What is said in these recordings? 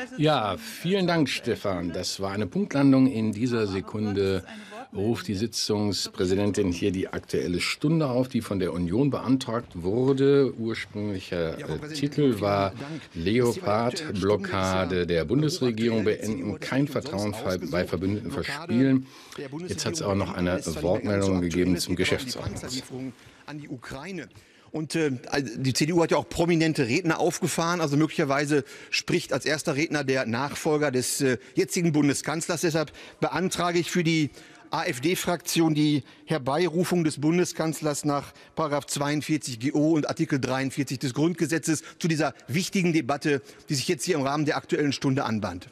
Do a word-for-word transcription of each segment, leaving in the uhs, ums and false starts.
Ja, vielen Dank, Stefan. Das war eine Punktlandung. In dieser Sekunde ruft die Sitzungspräsidentin hier die Aktuelle Stunde auf, die von der Union beantragt wurde. Ursprünglicher äh, Titel war Leopard-Blockade der Bundesregierung beenden, kein Vertrauen bei Verbündeten verspielen. Jetzt hat es auch noch eine Wortmeldung gegeben zum Geschäftsordnungsantrag. An die Ukraine. Und äh, die C D U hat ja auch prominente Redner aufgefahren. Also möglicherweise spricht als erster Redner der Nachfolger des äh, jetzigen Bundeskanzlers. Deshalb beantrage ich für die AfD-Fraktion die Herbeirufung des Bundeskanzlers nach Paragraph zweiundvierzig G O und Artikel dreiundvierzig des Grundgesetzes zu dieser wichtigen Debatte, die sich jetzt hier im Rahmen der Aktuellen Stunde anbahnt.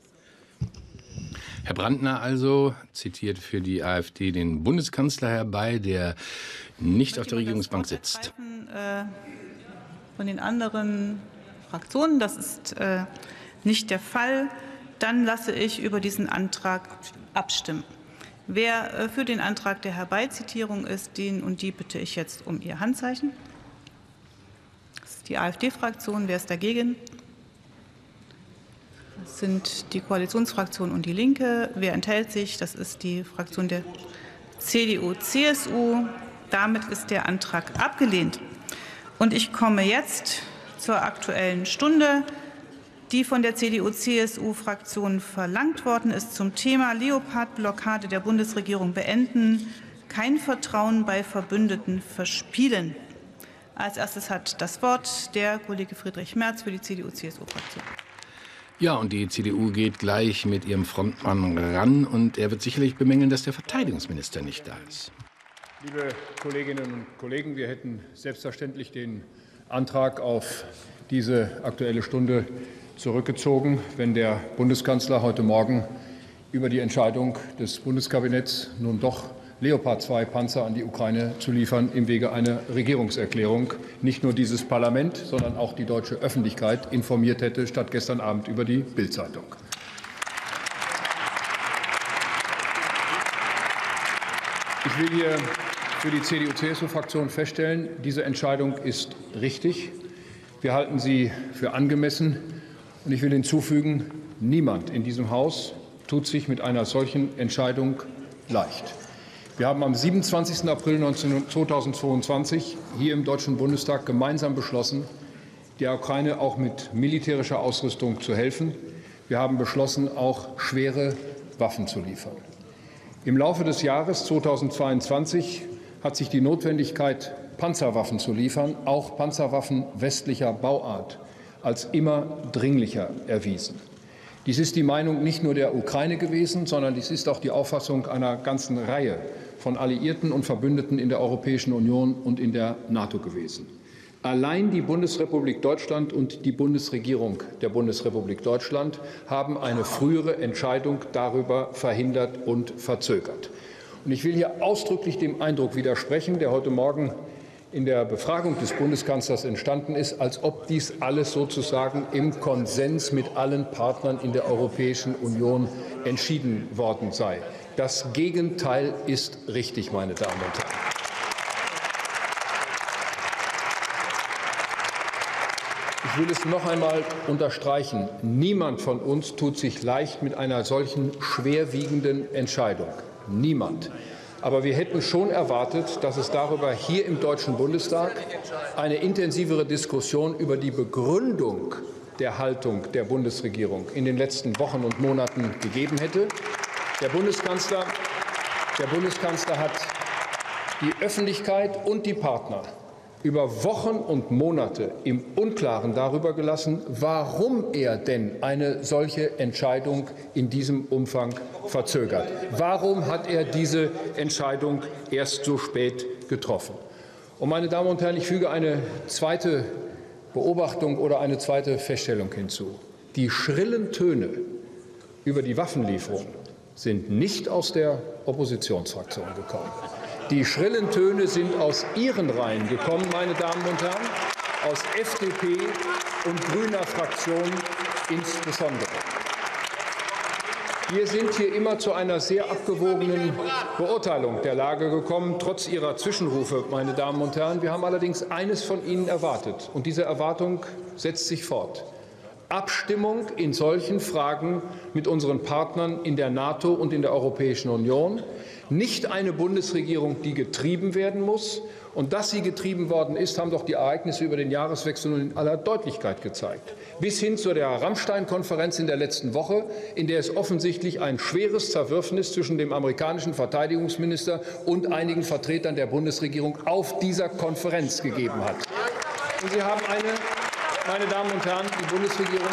Herr Brandner also zitiert für die AfD den Bundeskanzler herbei, der nicht auf der Regierungsbank sitzt. Von den anderen Fraktionen, das ist äh, nicht der Fall. Dann lasse ich über diesen Antrag abstimmen. Wer äh, für den Antrag der Herbeizitierung ist, den und die bitte ich jetzt um Ihr Handzeichen. Das ist die AfD-Fraktion. Wer ist dagegen? Das sind die Koalitionsfraktion und die Linke. Wer enthält sich? Das ist die Fraktion der C D U C S U. Damit ist der Antrag abgelehnt. Und ich komme jetzt zur Aktuellen Stunde, die von der C D U C S U-Fraktion verlangt worden ist zum Thema Leopard-Blockade der Bundesregierung beenden, kein Vertrauen bei Verbündeten verspielen. Als erstes hat das Wort der Kollege Friedrich Merz für die C D U C S U-Fraktion. Ja, und die C D U geht gleich mit ihrem Frontmann ran. Und er wird sicherlich bemängeln, dass der Verteidigungsminister nicht da ist. Liebe Kolleginnen und Kollegen, wir hätten selbstverständlich den Antrag auf diese Aktuelle Stunde zurückgezogen, wenn der Bundeskanzler heute Morgen über die Entscheidung des Bundeskabinetts, nun doch Leopard zwei Panzer an die Ukraine zu liefern, im Wege einer Regierungserklärung nicht nur dieses Parlament, sondern auch die deutsche Öffentlichkeit informiert hätte, statt gestern Abend über die Bild-Zeitung. Ich will hier für die C D U C S U-Fraktion feststellen, diese Entscheidung ist richtig. Wir halten sie für angemessen. Und ich will hinzufügen, niemand in diesem Haus tut sich mit einer solchen Entscheidung leicht. Wir haben am siebenundzwanzigsten April zweitausendzweiundzwanzig hier im Deutschen Bundestag gemeinsam beschlossen, der Ukraine auch mit militärischer Ausrüstung zu helfen. Wir haben beschlossen, auch schwere Waffen zu liefern. Im Laufe des Jahres zweitausendzweiundzwanzig hat sich die Notwendigkeit, Panzerwaffen zu liefern, auch Panzerwaffen westlicher Bauart, als immer dringlicher erwiesen. Dies ist die Meinung nicht nur der Ukraine gewesen, sondern dies ist auch die Auffassung einer ganzen Reihe von Alliierten und Verbündeten in der Europäischen Union und in der NATO gewesen. Allein die Bundesrepublik Deutschland und die Bundesregierung der Bundesrepublik Deutschland haben eine frühere Entscheidung darüber verhindert und verzögert. Und ich will hier ausdrücklich dem Eindruck widersprechen, der heute Morgen in der Befragung des Bundeskanzlers entstanden ist, als ob dies alles sozusagen im Konsens mit allen Partnern in der Europäischen Union entschieden worden sei. Das Gegenteil ist richtig, meine Damen und Herren. Ich will es noch einmal unterstreichen. Niemand von uns tut sich leicht mit einer solchen schwerwiegenden Entscheidung. Niemand. Aber wir hätten schon erwartet, dass es darüber hier im Deutschen Bundestag eine intensivere Diskussion über die Begründung der Haltung der Bundesregierung in den letzten Wochen und Monaten gegeben hätte. Der Bundeskanzler, der Bundeskanzler hat die Öffentlichkeit und die Partner über Wochen und Monate im Unklaren darüber gelassen, warum er denn eine solche Entscheidung in diesem Umfang verzögert. Warum hat er diese Entscheidung erst so spät getroffen? Und, meine Damen und Herren, ich füge eine zweite Beobachtung oder eine zweite Feststellung hinzu. Die schrillen Töne über die Waffenlieferung sind nicht aus der Oppositionsfraktion gekommen. Die schrillen Töne sind aus Ihren Reihen gekommen, meine Damen und Herren, aus F D P und grüner Fraktion insbesondere. Wir sind hier immer zu einer sehr abgewogenen Beurteilung der Lage gekommen, trotz Ihrer Zwischenrufe, meine Damen und Herren. Wir haben allerdings eines von Ihnen erwartet, und diese Erwartung setzt sich fort. Abstimmung in solchen Fragen mit unseren Partnern in der NATO und in der Europäischen Union, nicht eine Bundesregierung, die getrieben werden muss. Und dass sie getrieben worden ist, haben doch die Ereignisse über den Jahreswechsel nun in aller Deutlichkeit gezeigt. Bis hin zu der Ramstein-Konferenz in der letzten Woche, in der es offensichtlich ein schweres Zerwürfnis zwischen dem amerikanischen Verteidigungsminister und einigen Vertretern der Bundesregierung auf dieser Konferenz gegeben hat. Und Sie haben eine, meine Damen und Herren, die Bundesregierung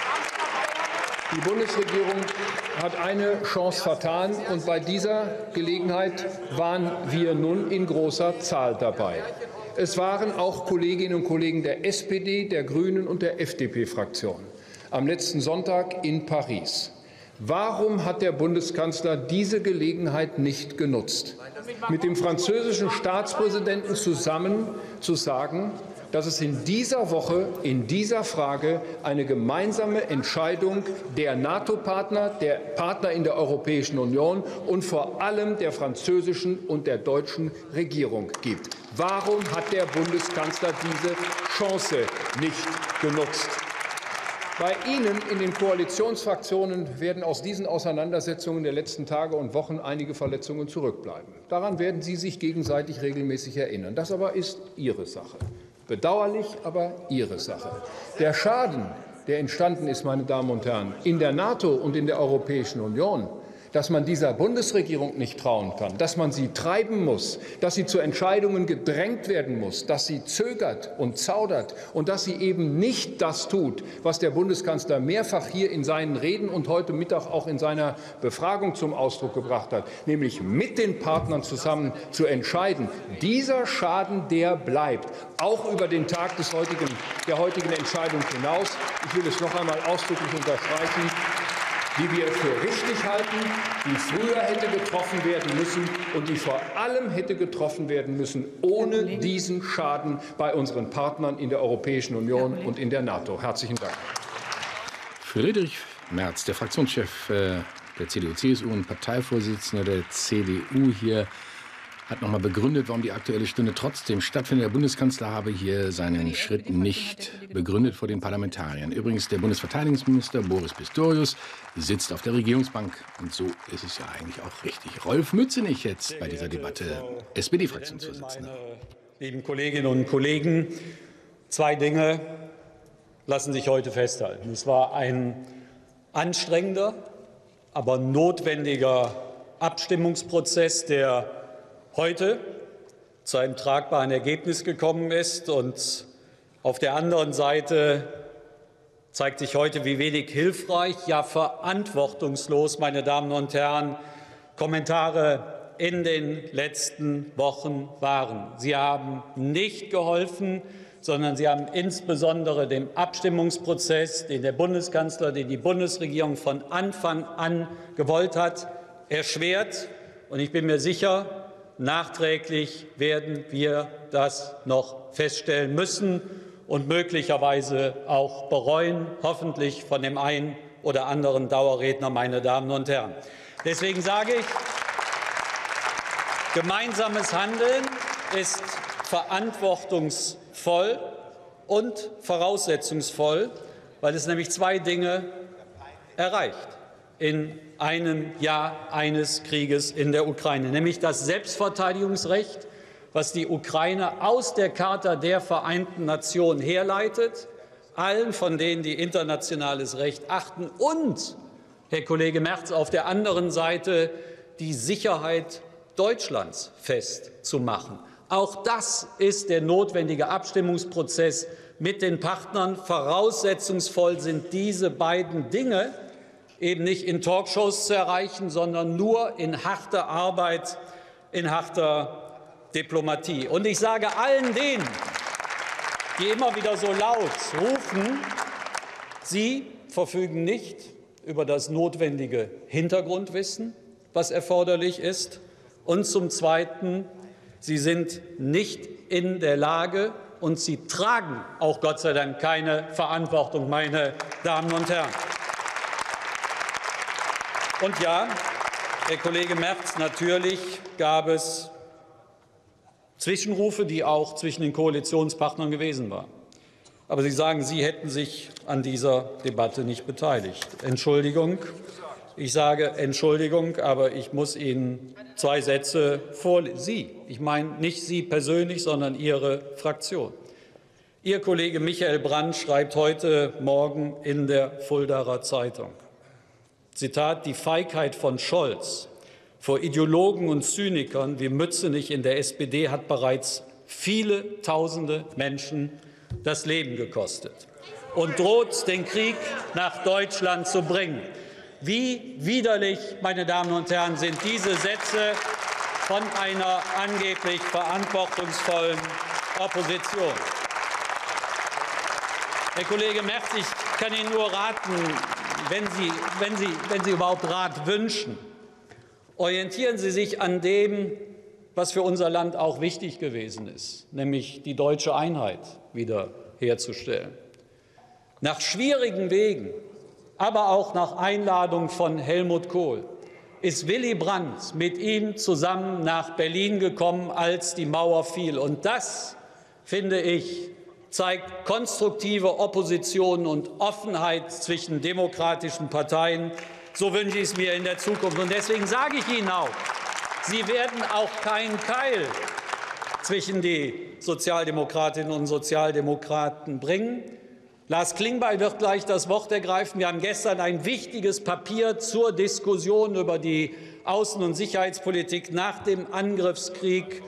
Die Bundesregierung hat eine Chance vertan, und bei dieser Gelegenheit waren wir nun in großer Zahl dabei. Es waren auch Kolleginnen und Kollegen der S P D, der Grünen und der F D P-Fraktion am letzten Sonntag in Paris. Warum hat der Bundeskanzler diese Gelegenheit nicht genutzt, mit dem französischen Staatspräsidenten zusammen zu sagen, dass es in dieser Woche in dieser Frage eine gemeinsame Entscheidung der NATO-Partner, der Partner in der Europäischen Union und vor allem der französischen und der deutschen Regierung gibt? Warum hat der Bundeskanzler diese Chance nicht genutzt? Bei Ihnen in den Koalitionsfraktionen werden aus diesen Auseinandersetzungen der letzten Tage und Wochen einige Verletzungen zurückbleiben. Daran werden Sie sich gegenseitig regelmäßig erinnern. Das aber ist Ihre Sache. Bedauerlich, aber Ihre Sache. Der Schaden, der entstanden ist, meine Damen und Herren, in der NATO und in der Europäischen Union, dass man dieser Bundesregierung nicht trauen kann, dass man sie treiben muss, dass sie zu Entscheidungen gedrängt werden muss, dass sie zögert und zaudert und dass sie eben nicht das tut, was der Bundeskanzler mehrfach hier in seinen Reden und heute Mittag auch in seiner Befragung zum Ausdruck gebracht hat, nämlich mit den Partnern zusammen zu entscheiden. Dieser Schaden, der bleibt, auch über den Tag des heutigen, der heutigen Entscheidung hinaus. Ich will es noch einmal ausdrücklich unterstreichen, die wir für richtig halten, die früher hätte getroffen werden müssen und die vor allem hätte getroffen werden müssen, ohne diesen Schaden bei unseren Partnern in der Europäischen Union und in der NATO. Herzlichen Dank. Friedrich Merz, der Fraktionschef der C D U C S U und Parteivorsitzender der C D U hier, hat noch mal begründet, warum die Aktuelle Stunde trotzdem stattfindet. Der Bundeskanzler habe hier seinen Schritt nicht begründet vor den Parlamentariern. Übrigens, der Bundesverteidigungsminister Boris Pistorius sitzt auf der Regierungsbank. Und so ist es ja eigentlich auch richtig. Rolf Mützenich jetzt bei dieser Debatte, S P D-Fraktionsvorsitzender. Lieben Kolleginnen und Kollegen, zwei Dinge lassen sich heute festhalten. Es war ein anstrengender, aber notwendiger Abstimmungsprozess, der heute zu einem tragbaren Ergebnis gekommen ist. Und auf der anderen Seite zeigt sich heute, wie wenig hilfreich, ja verantwortungslos, meine Damen und Herren, Kommentare in den letzten Wochen waren. Sie haben nicht geholfen, sondern sie haben insbesondere den Abstimmungsprozess, den der Bundeskanzler, den die Bundesregierung von Anfang an gewollt hat, erschwert. Und ich bin mir sicher, nachträglich werden wir das noch feststellen müssen und möglicherweise auch bereuen, hoffentlich von dem einen oder anderen Dauerredner, meine Damen und Herren. Deswegen sage ich, gemeinsames Handeln ist verantwortungsvoll und voraussetzungsvoll, weil es nämlich zwei Dinge erreicht in einem Jahr eines Krieges in der Ukraine, nämlich das Selbstverteidigungsrecht, was die Ukraine aus der Charta der Vereinten Nationen herleitet, allen von denen, die internationales Recht achten, und, Herr Kollege Merz, auf der anderen Seite die Sicherheit Deutschlands festzumachen. Auch das ist der notwendige Abstimmungsprozess mit den Partnern. Voraussetzungsvoll sind diese beiden Dinge eben nicht in Talkshows zu erreichen, sondern nur in harter Arbeit, in harter Diplomatie. Und ich sage allen denen, die immer wieder so laut rufen, sie verfügen nicht über das notwendige Hintergrundwissen, was erforderlich ist. Und zum Zweiten, sie sind nicht in der Lage und sie tragen auch Gott sei Dank keine Verantwortung, meine Damen und Herren. Und ja, Herr Kollege Merz, natürlich gab es Zwischenrufe, die auch zwischen den Koalitionspartnern gewesen waren. Aber Sie sagen, Sie hätten sich an dieser Debatte nicht beteiligt. Entschuldigung. Ich sage Entschuldigung, aber ich muss Ihnen zwei Sätze vorlesen. Sie, ich meine nicht Sie persönlich, sondern Ihre Fraktion. Ihr Kollege Michael Brandt schreibt heute Morgen in der Fuldaer Zeitung, Zitat, die Feigheit von Scholz vor Ideologen und Zynikern wie Mützenich in der S P D hat bereits viele tausende Menschen das Leben gekostet und droht, den Krieg nach Deutschland zu bringen. Wie widerlich, meine Damen und Herren, sind diese Sätze von einer angeblich verantwortungsvollen Opposition. Herr Kollege Merz, ich kann Ihnen nur raten, wenn Sie, wenn Sie, wenn Sie überhaupt Rat wünschen, orientieren Sie sich an dem, was für unser Land auch wichtig gewesen ist, nämlich die deutsche Einheit wiederherzustellen. Nach schwierigen Wegen, aber auch nach Einladung von Helmut Kohl, ist Willy Brandt mit ihm zusammen nach Berlin gekommen, als die Mauer fiel. Und das, finde ich, zeigt konstruktive Opposition und Offenheit zwischen demokratischen Parteien. So wünsche ich es mir in der Zukunft. Und deswegen sage ich Ihnen auch, Sie werden auch keinen Keil zwischen die Sozialdemokratinnen und Sozialdemokraten bringen. Lars Klingbeil wird gleich das Wort ergreifen. Wir haben gestern ein wichtiges Papier zur Diskussion über die Außen- und Sicherheitspolitik nach dem Angriffskrieg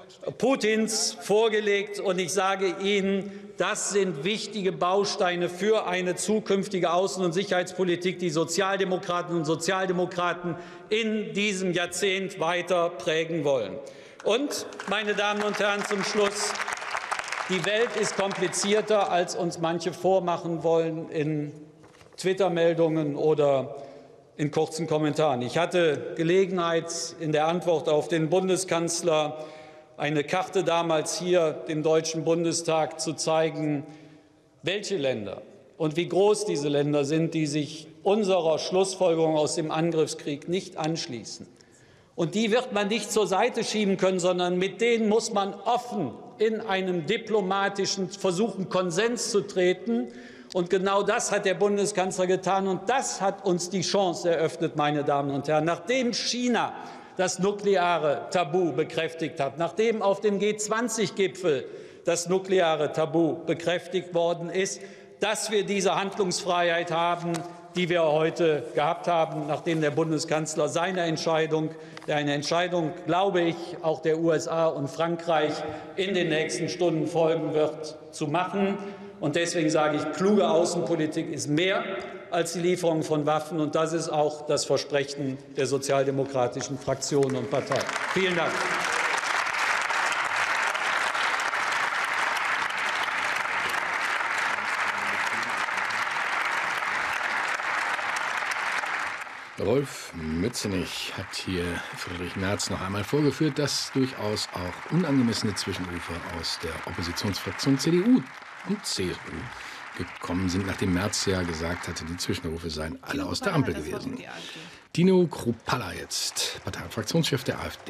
Putins vorgelegt. Und ich sage Ihnen, das sind wichtige Bausteine für eine zukünftige Außen- und Sicherheitspolitik, die Sozialdemokratinnen und Sozialdemokraten in diesem Jahrzehnt weiter prägen wollen. Und, meine Damen und Herren, zum Schluss, die Welt ist komplizierter, als uns manche vormachen wollen in Twitter-Meldungen oder in kurzen Kommentaren. Ich hatte Gelegenheit, in der Antwort auf den Bundeskanzler eine Karte damals hier dem Deutschen Bundestag zu zeigen, welche Länder und wie groß diese Länder sind, die sich unserer Schlussfolgerung aus dem Angriffskrieg nicht anschließen. Und die wird man nicht zur Seite schieben können, sondern mit denen muss man offen in einem diplomatischen Versuchen, Konsens zu treten. Und genau das hat der Bundeskanzler getan. Und das hat uns die Chance eröffnet, meine Damen und Herren. Nachdem China das nukleare Tabu bekräftigt hat, nachdem auf dem G zwanzig Gipfel das nukleare Tabu bekräftigt worden ist, dass wir diese Handlungsfreiheit haben, die wir heute gehabt haben, nachdem der Bundeskanzler seine Entscheidung, eine Entscheidung, glaube ich, auch der U S A und Frankreich in den nächsten Stunden folgen wird, zu machen. Und deswegen sage ich, kluge Außenpolitik ist mehr als die Lieferung von Waffen. Und das ist auch das Versprechen der sozialdemokratischen Fraktionen und Parteien. Vielen Dank. Rolf Mützenich hat hier Friedrich Merz noch einmal vorgeführt, dass durchaus auch unangemessene Zwischenrufe aus der Oppositionsfraktion C D U und C S U gekommen sind, nachdem Merz ja gesagt hatte, die Zwischenrufe seien alle aus der Ampel gewesen. Dino Kruppalla jetzt, Parteifraktionschef der AfD.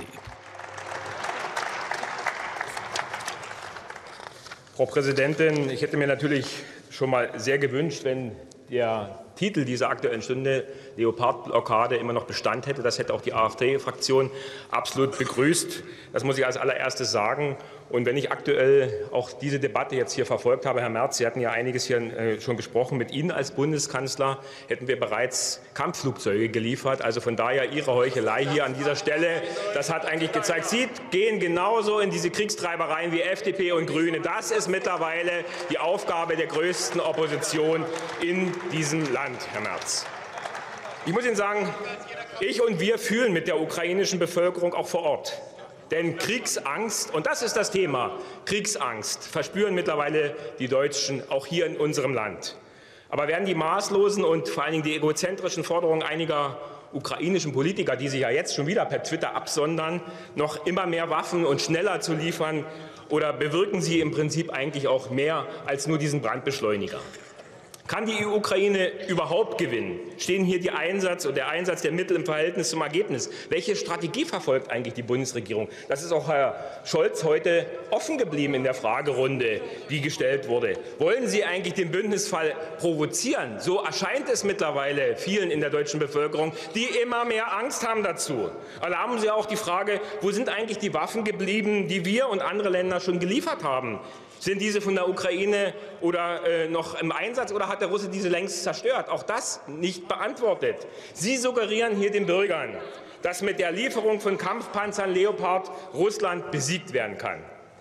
Frau Präsidentin, ich hätte mir natürlich schon mal sehr gewünscht, wenn der Titel dieser Aktuellen Stunde, Leopardblockade, immer noch Bestand hätte. Das hätte auch die AfD-Fraktion absolut begrüßt. Das muss ich als allererstes sagen. Und wenn ich aktuell auch diese Debatte jetzt hier verfolgt habe, Herr Merz, Sie hatten ja einiges hier äh, schon gesprochen, mit Ihnen als Bundeskanzler hätten wir bereits Kampfflugzeuge geliefert. Also von daher Ihre Heuchelei hier an dieser Stelle, das hat eigentlich gezeigt, Sie gehen genauso in diese Kriegstreibereien wie F D P und Grüne. Das ist mittlerweile die Aufgabe der größten Opposition in diesem Land, Herr Merz. Ich muss Ihnen sagen, ich und wir fühlen mit der ukrainischen Bevölkerung auch vor Ort. Denn Kriegsangst, und das ist das Thema, Kriegsangst verspüren mittlerweile die Deutschen auch hier in unserem Land. Aber werden die maßlosen und vor allen Dingen die egozentrischen Forderungen einiger ukrainischen Politiker, die sich ja jetzt schon wieder per Twitter absondern, noch immer mehr Waffen und schneller zu liefern, oder bewirken sie im Prinzip eigentlich auch mehr als nur diesen Brandbeschleuniger? Kann die Ukraine überhaupt gewinnen? Stehen hier die Einsatz und der Einsatz der Mittel im Verhältnis zum Ergebnis? Welche Strategie verfolgt eigentlich die Bundesregierung? Das ist auch Herr Scholz heute offen geblieben in der Fragerunde, die gestellt wurde. Wollen Sie eigentlich den Bündnisfall provozieren? So erscheint es mittlerweile vielen in der deutschen Bevölkerung, die immer mehr Angst haben dazu. Erlauben Sie auch die Frage, wo sind eigentlich die Waffen geblieben, die wir und andere Länder schon geliefert haben? Sind diese von der Ukraine oder äh, noch im Einsatz oder hat der Russe diese längst zerstört? Auch das nicht beantwortet. Sie suggerieren hier den Bürgern, dass mit der Lieferung von Kampfpanzern Leopard Russland besiegt werden kann.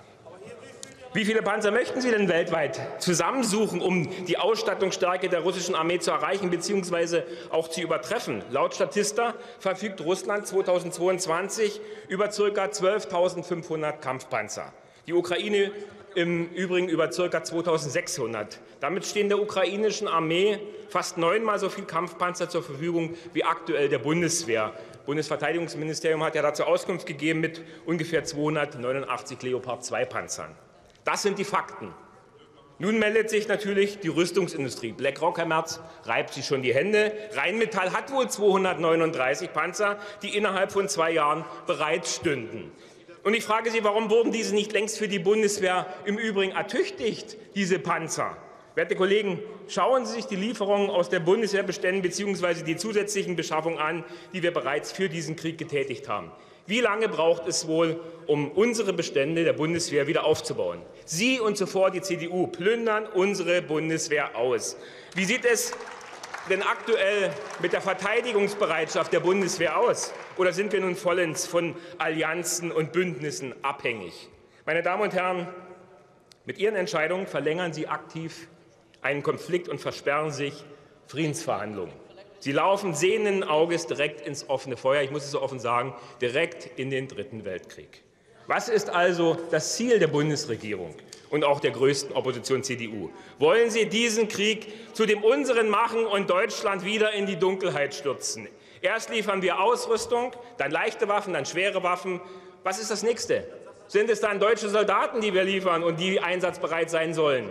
Wie viele Panzer möchten Sie denn weltweit zusammensuchen, um die Ausstattungsstärke der russischen Armee zu erreichen bzw. auch zu übertreffen? Laut Statista verfügt Russland zweitausendzweiundzwanzig über ca. zwölftausendfünfhundert Kampfpanzer. Die Ukraine im Übrigen über ca. zweitausendsechshundert. Damit stehen der ukrainischen Armee fast neunmal so viele Kampfpanzer zur Verfügung wie aktuell der Bundeswehr. Das Bundesverteidigungsministerium hat ja dazu Auskunft gegeben mit ungefähr zweihundertneunundachtzig Leopard zwei Panzern. Das sind die Fakten. Nun meldet sich natürlich die Rüstungsindustrie. BlackRock, Herr Merz, reibt sich schon die Hände. Rheinmetall hat wohl zweihundertneununddreißig Panzer, die innerhalb von zwei Jahren bereit stünden. Und ich frage Sie, warum wurden diese nicht längst für die Bundeswehr im Übrigen ertüchtigt, diese Panzer? Werte Kollegen, schauen Sie sich die Lieferungen aus der Bundeswehrbeständen bzw. die zusätzlichen Beschaffungen an, die wir bereits für diesen Krieg getätigt haben. Wie lange braucht es wohl, um unsere Bestände der Bundeswehr wieder aufzubauen? Sie und zuvor die C D U plündern unsere Bundeswehr aus. Wie sieht es denn aktuell mit der Verteidigungsbereitschaft der Bundeswehr aus? Oder sind wir nun vollends von Allianzen und Bündnissen abhängig? Meine Damen und Herren, mit Ihren Entscheidungen verlängern Sie aktiv einen Konflikt und versperren sich Friedensverhandlungen. Sie laufen sehenden Auges direkt ins offene Feuer, ich muss es so offen sagen, direkt in den Dritten Weltkrieg. Was ist also das Ziel der Bundesregierung und auch der größten Opposition C D U? Wollen Sie diesen Krieg zu dem unseren machen und Deutschland wieder in die Dunkelheit stürzen? Erst liefern wir Ausrüstung, dann leichte Waffen, dann schwere Waffen. Was ist das Nächste? Sind es dann deutsche Soldaten, die wir liefern und die einsatzbereit sein sollen?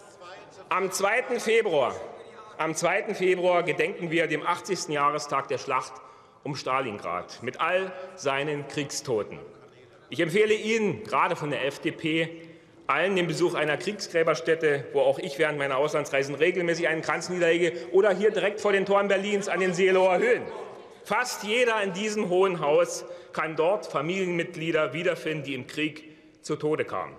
Am zweiten Februar, am zweiten Februar gedenken wir dem achtzigsten Jahrestag der Schlacht um Stalingrad mit all seinen Kriegstoten. Ich empfehle Ihnen, gerade von der F D P, allen den Besuch einer Kriegsgräberstätte, wo auch ich während meiner Auslandsreisen regelmäßig einen Kranz niederlege, oder hier direkt vor den Toren Berlins an den Seelower Höhen. Fast jeder in diesem Hohen Haus kann dort Familienmitglieder wiederfinden, die im Krieg zu Tode kamen.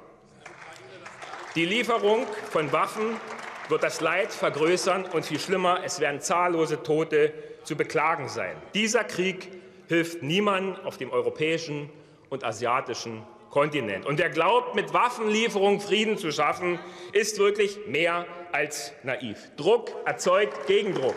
Die Lieferung von Waffen wird das Leid vergrößern und viel schlimmer, es werden zahllose Tote zu beklagen sein. Dieser Krieg hilft niemandem auf dem europäischen und asiatischen Kontinent. Und wer glaubt, mit Waffenlieferung Frieden zu schaffen, ist wirklich mehr als naiv. Druck erzeugt Gegendruck.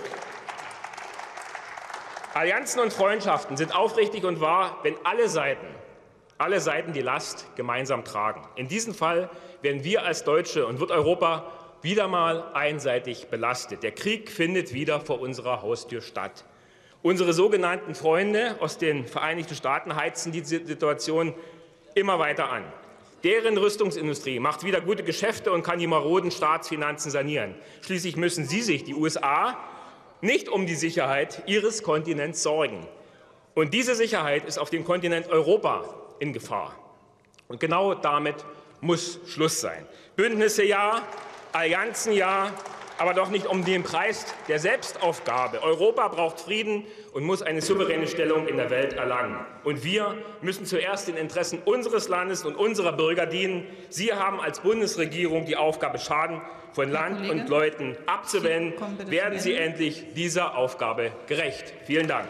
Allianzen und Freundschaften sind aufrichtig und wahr, wenn alle Seiten, alle Seiten die Last gemeinsam tragen. In diesem Fall werden wir als Deutsche und wird Europa wieder mal einseitig belastet. Der Krieg findet wieder vor unserer Haustür statt. Unsere sogenannten Freunde aus den Vereinigten Staaten heizen die Situation immer weiter an. Deren Rüstungsindustrie macht wieder gute Geschäfte und kann die maroden Staatsfinanzen sanieren. Schließlich müssen sie sich, die U S A, nicht um die Sicherheit ihres Kontinents sorgen. Und diese Sicherheit ist auf dem Kontinent Europa in Gefahr. Und genau damit muss Schluss sein. Bündnisse ja, Allianzen ja, aber doch nicht um den Preis der Selbstaufgabe. Europa braucht Frieden und muss eine souveräne Stellung in der Welt erlangen. Und wir müssen zuerst den Interessen unseres Landes und unserer Bürger dienen. Sie haben als Bundesregierung die Aufgabe, Schaden von Land und Leuten abzuwenden. Werden Sie endlich dieser Aufgabe gerecht. Vielen Dank.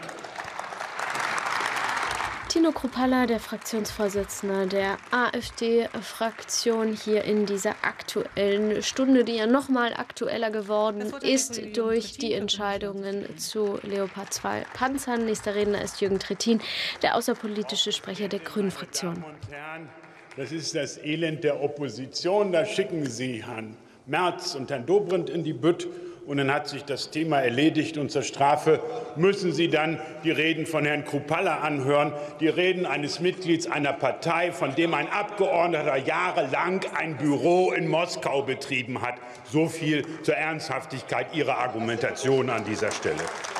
Tino Kruppalla, der Fraktionsvorsitzende der AfD-Fraktion, hier in dieser Aktuellen Stunde, die ja noch mal aktueller geworden ist durch die Entscheidungen zu Leopard zwei Panzern. Nächster Redner ist Jürgen Trittin, der außerpolitische Sprecher der Grünen-Fraktion. Das ist das Elend der Opposition. Da schicken Sie Herrn Merz und Herrn Dobrindt in die Bütt und dann hat sich das Thema erledigt. Und zur Strafe müssen Sie dann die Reden von Herrn Kruppalla anhören, die Reden eines Mitglieds einer Partei, von dem ein Abgeordneter jahrelang ein Büro in Moskau betrieben hat. So viel zur Ernsthaftigkeit Ihrer Argumentation an dieser Stelle.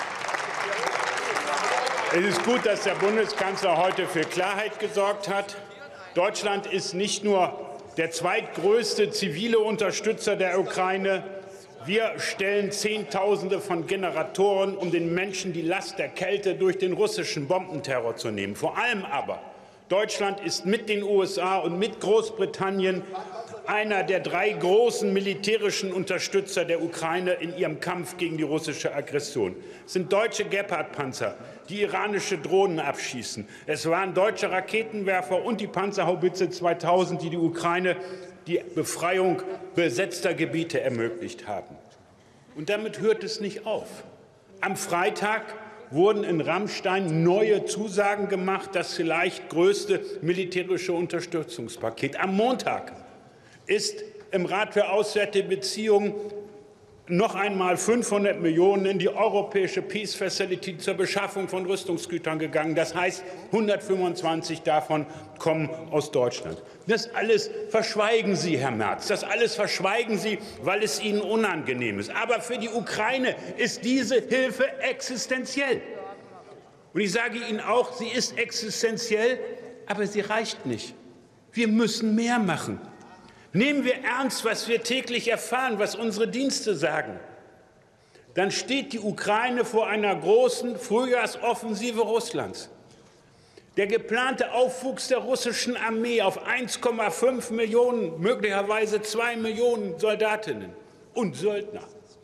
Es ist gut, dass der Bundeskanzler heute für Klarheit gesorgt hat. Deutschland ist nicht nur der zweitgrößte zivile Unterstützer der Ukraine. Wir stellen Zehntausende von Generatoren, um den Menschen die Last der Kälte durch den russischen Bombenterror zu nehmen. Vor allem aber, Deutschland ist mit den U S A und mit Großbritannien einer der drei großen militärischen Unterstützer der Ukraine in ihrem Kampf gegen die russische Aggression. Es sind deutsche Gepard-Panzer, die iranische Drohnen abschießen. Es waren deutsche Raketenwerfer und die Panzerhaubitze zweitausend, die die Ukraine die Befreiung besetzter Gebiete ermöglicht haben. Und damit hört es nicht auf. Am Freitag wurden in Ramstein neue Zusagen gemacht, das vielleicht größte militärische Unterstützungspaket. Am Montag ist im Rat für Auswärtige Beziehungen noch einmal fünfhundert Millionen in die europäische Peace Facility zur Beschaffung von Rüstungsgütern gegangen. Das heißt, hundertfünfundzwanzig davon kommen aus Deutschland. Das alles verschweigen Sie, Herr Merz. Das alles verschweigen Sie, weil es Ihnen unangenehm ist. Aber für die Ukraine ist diese Hilfe existenziell. Und ich sage Ihnen auch, sie ist existenziell, aber sie reicht nicht. Wir müssen mehr machen. Nehmen wir ernst, was wir täglich erfahren, was unsere Dienste sagen. Dann steht die Ukraine vor einer großen Frühjahrsoffensive Russlands. Der geplante Aufwuchs der russischen Armee auf eins Komma fünf Millionen, möglicherweise zwei Millionen Soldatinnen und Söldner.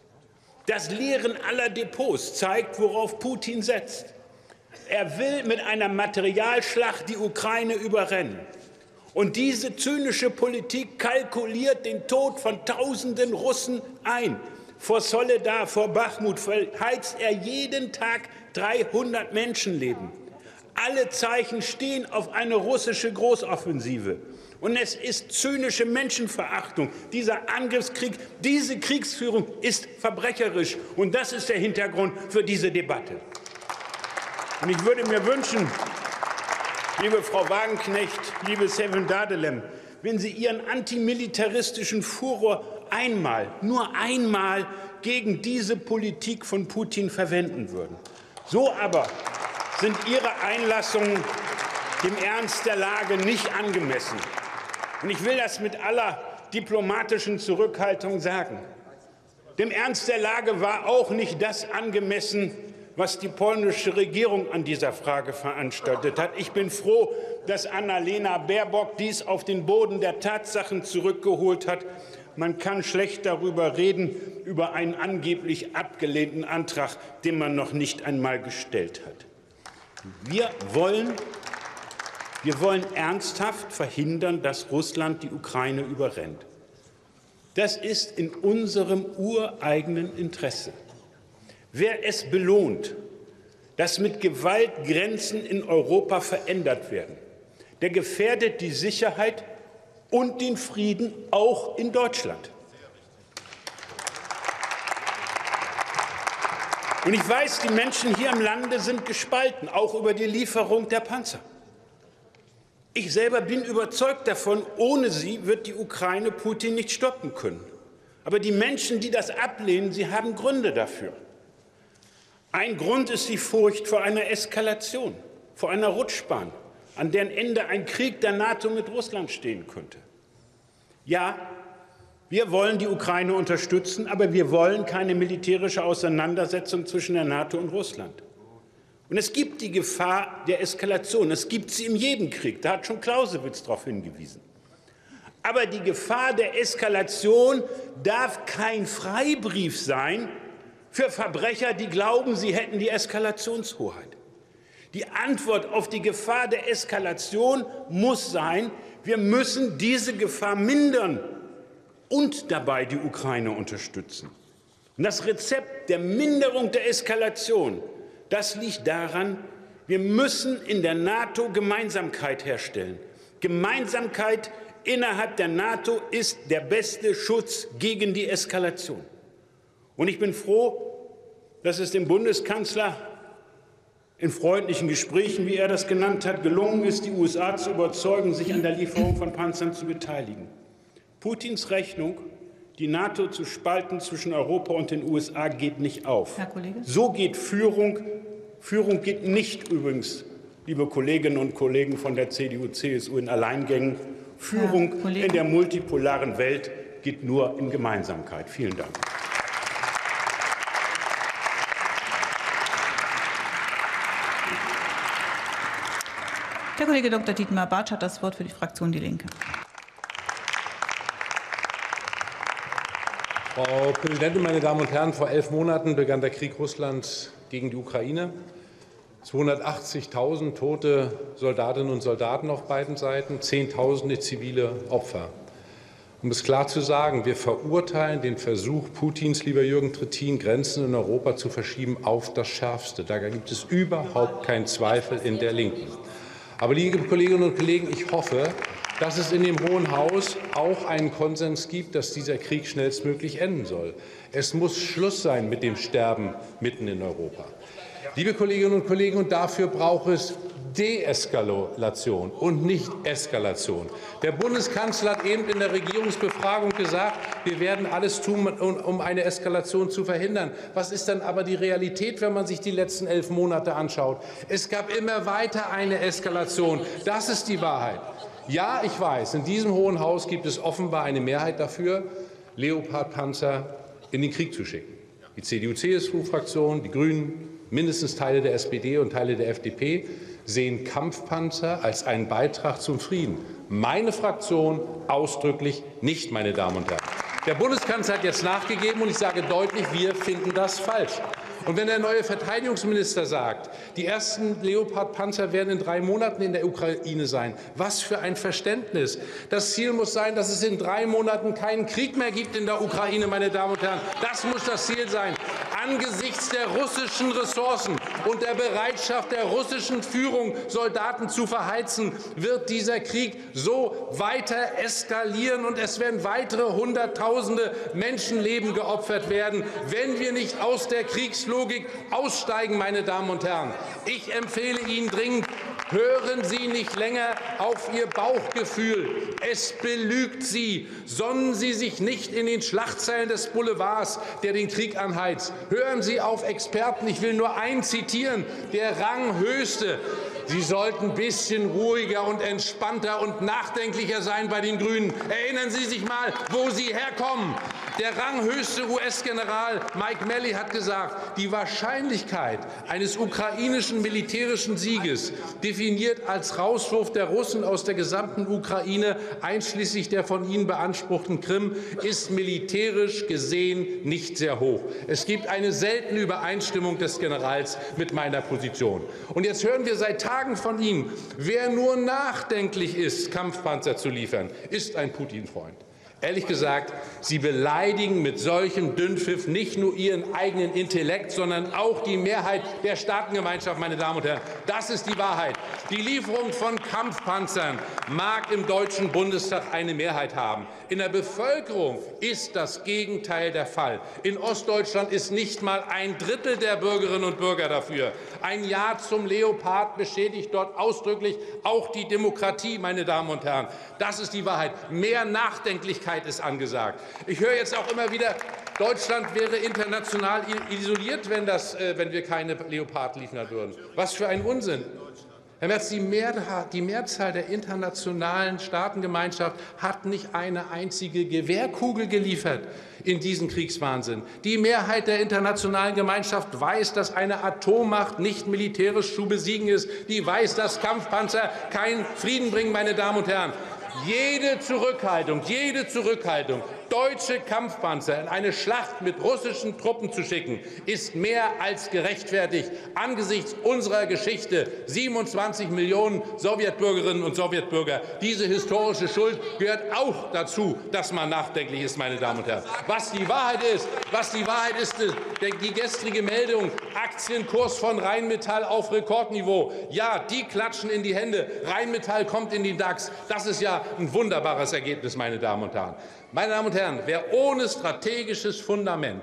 Das Leeren aller Depots zeigt, worauf Putin setzt. Er will mit einer Materialschlacht die Ukraine überrennen. Und diese zynische Politik kalkuliert den Tod von Tausenden Russen ein. Vor Soledar, vor Bachmut verheizt er jeden Tag dreihundert Menschenleben. Alle Zeichen stehen auf eine russische Großoffensive. Und es ist zynische Menschenverachtung. Dieser Angriffskrieg, diese Kriegsführung ist verbrecherisch. Und das ist der Hintergrund für diese Debatte. Und ich würde mir wünschen, liebe Frau Wagenknecht, liebe Sevim Dadelem, wenn Sie Ihren antimilitaristischen Furor einmal, nur einmal gegen diese Politik von Putin verwenden würden. So aber sind Ihre Einlassungen dem Ernst der Lage nicht angemessen. Und ich will das mit aller diplomatischen Zurückhaltung sagen. Dem Ernst der Lage war auch nicht das angemessen, was die polnische Regierung an dieser Frage veranstaltet hat. Ich bin froh, dass Annalena Baerbock dies auf den Boden der Tatsachen zurückgeholt hat. Man kann schlecht darüber reden, über einen angeblich abgelehnten Antrag, den man noch nicht einmal gestellt hat. Wir wollen, wir wollen ernsthaft verhindern, dass Russland die Ukraine überrennt. Das ist in unserem ureigenen Interesse. Wer es belohnt, dass mit Gewalt Grenzen in Europa verändert werden, der gefährdet die Sicherheit und den Frieden auch in Deutschland. Und ich weiß, die Menschen hier im Lande sind gespalten, auch über die Lieferung der Panzer. Ich selber bin überzeugt davon, ohne sie wird die Ukraine Putin nicht stoppen können. Aber die Menschen, die das ablehnen, sie haben Gründe dafür. Ein Grund ist die Furcht vor einer Eskalation, vor einer Rutschbahn, an deren Ende ein Krieg der NATO mit Russland stehen könnte. Ja, wir wollen die Ukraine unterstützen, aber wir wollen keine militärische Auseinandersetzung zwischen der NATO und Russland. Und es gibt die Gefahr der Eskalation. Es gibt sie in jedem Krieg. Da hat schon Clausewitz darauf hingewiesen. Aber die Gefahr der Eskalation darf kein Freibrief sein für Verbrecher, die glauben, sie hätten die Eskalationshoheit. Die Antwort auf die Gefahr der Eskalation muss sein, wir müssen diese Gefahr mindern und dabei die Ukraine unterstützen. Und das Rezept der Minderung der Eskalation, das liegt daran, wir müssen in der NATO Gemeinsamkeit herstellen. Gemeinsamkeit innerhalb der NATO ist der beste Schutz gegen die Eskalation. Und ich bin froh, dass es dem Bundeskanzler in freundlichen Gesprächen, wie er das genannt hat, gelungen ist, die U S A zu überzeugen, sich an der Lieferung von Panzern zu beteiligen. Putins Rechnung, die NATO zu spalten zwischen Europa und den U S A, geht nicht auf. Herr Kollege? So geht Führung. Führung geht nicht übrigens, liebe Kolleginnen und Kollegen von der C D U C S U, in Alleingängen. Führung in der multipolaren Welt geht nur in Gemeinsamkeit. Vielen Dank. Der Kollege Doktor Dietmar Bartsch hat das Wort für die Fraktion Die Linke. Frau Präsidentin, meine Damen und Herren! Vor elf Monaten begann der Krieg Russlands gegen die Ukraine. zweihundertachtzigtausend tote Soldatinnen und Soldaten auf beiden Seiten, Zehntausende zivile Opfer. Um es klar zu sagen, wir verurteilen den Versuch Putins, lieber Jürgen Trittin, Grenzen in Europa zu verschieben, auf das Schärfste. Da gibt es überhaupt keinen Zweifel in der Linken. Aber, liebe Kolleginnen und Kollegen, ich hoffe, dass es in dem Hohen Haus auch einen Konsens gibt, dass dieser Krieg schnellstmöglich enden soll. Es muss Schluss sein mit dem Sterben mitten in Europa. Liebe Kolleginnen und Kollegen, und dafür braucht es Deeskalation und nicht Eskalation. Der Bundeskanzler hat eben in der Regierungsbefragung gesagt, wir werden alles tun, um eine Eskalation zu verhindern. Was ist dann aber die Realität, wenn man sich die letzten elf Monate anschaut? Es gab immer weiter eine Eskalation. Das ist die Wahrheit. Ja, ich weiß, in diesem Hohen Haus gibt es offenbar eine Mehrheit dafür, Leopard-Panzer in den Krieg zu schicken. Die C D U C S U-Fraktion, die Grünen, mindestens Teile der S P D und Teile der F D P sehen Kampfpanzer als einen Beitrag zum Frieden. Meine Fraktion ausdrücklich nicht, meine Damen und Herren. Der Bundeskanzler hat jetzt nachgegeben, und ich sage deutlich, wir finden das falsch. Und wenn der neue Verteidigungsminister sagt, die ersten Leopard-Panzer werden in drei Monaten in der Ukraine sein, was für ein Verständnis. Das Ziel muss sein, dass es in drei Monaten keinen Krieg mehr gibt in der Ukraine, meine Damen und Herren. Das muss das Ziel sein. Angesichts der russischen Ressourcen und der Bereitschaft der russischen Führung, Soldaten zu verheizen, wird dieser Krieg so weiter eskalieren, und es werden weitere Hunderttausende Menschenleben geopfert werden, wenn wir nicht aus der Kriegslogik aussteigen, meine Damen und Herren. Ich empfehle Ihnen dringend, hören Sie nicht länger auf Ihr Bauchgefühl. Es belügt Sie. Sonnen Sie sich nicht in den Schlachtzeilen des Boulevards, der den Krieg anheizt. Hören Sie auf Experten. Ich will nur einen zitieren. Der Ranghöchste. Sie sollten ein bisschen ruhiger und entspannter und nachdenklicher sein bei den Grünen. Erinnern Sie sich mal, wo Sie herkommen. Der ranghöchste U S-General Mike Milley hat gesagt, die Wahrscheinlichkeit eines ukrainischen militärischen Sieges, definiert als Rauswurf der Russen aus der gesamten Ukraine, einschließlich der von ihnen beanspruchten Krim, ist militärisch gesehen nicht sehr hoch. Es gibt eine seltene Übereinstimmung des Generals mit meiner Position. Und jetzt hören wir seit Tagen von ihm, wer nur nachdenklich ist, Kampfpanzer zu liefern, ist ein Putin-Freund. Ehrlich gesagt, Sie beleidigen mit solchem Dünnpfiff nicht nur Ihren eigenen Intellekt, sondern auch die Mehrheit der Staatengemeinschaft, meine Damen und Herren. Das ist die Wahrheit. Die Lieferung von Kampfpanzern mag im Deutschen Bundestag eine Mehrheit haben. In der Bevölkerung ist das Gegenteil der Fall. In Ostdeutschland ist nicht mal ein Drittel der Bürgerinnen und Bürger dafür. Ein Ja zum Leopard beschädigt dort ausdrücklich auch die Demokratie, meine Damen und Herren. Das ist die Wahrheit. Mehr Nachdenklichkeit ist angesagt. Ich höre jetzt auch immer wieder, Deutschland wäre international isoliert, wenn, das, äh, wenn wir keine Leopard liefern würden. Was für ein Unsinn. Herr Merz, die, Mehr, die Mehrzahl der internationalen Staatengemeinschaft hat nicht eine einzige Gewehrkugel geliefert in diesen Kriegswahnsinn. Die Mehrheit der internationalen Gemeinschaft weiß, dass eine Atommacht nicht militärisch zu besiegen ist. Die weiß, dass Kampfpanzer keinen Frieden bringen, meine Damen und Herren. Jede Zurückhaltung, jede Zurückhaltung, deutsche Kampfpanzer in eine Schlacht mit russischen Truppen zu schicken, ist mehr als gerechtfertigt angesichts unserer Geschichte. siebenundzwanzig Millionen Sowjetbürgerinnen und Sowjetbürger. Diese historische Schuld gehört auch dazu, dass man nachdenklich ist, meine Damen und Herren. Was die Wahrheit ist, was die Wahrheit ist, die gestrige Meldung, Aktienkurs von Rheinmetall auf Rekordniveau. Ja, die klatschen in die Hände. Rheinmetall kommt in den DAX. Das ist ja ein wunderbares Ergebnis, meine Damen und Herren. Meine Damen und Herren, wer ohne strategisches Fundament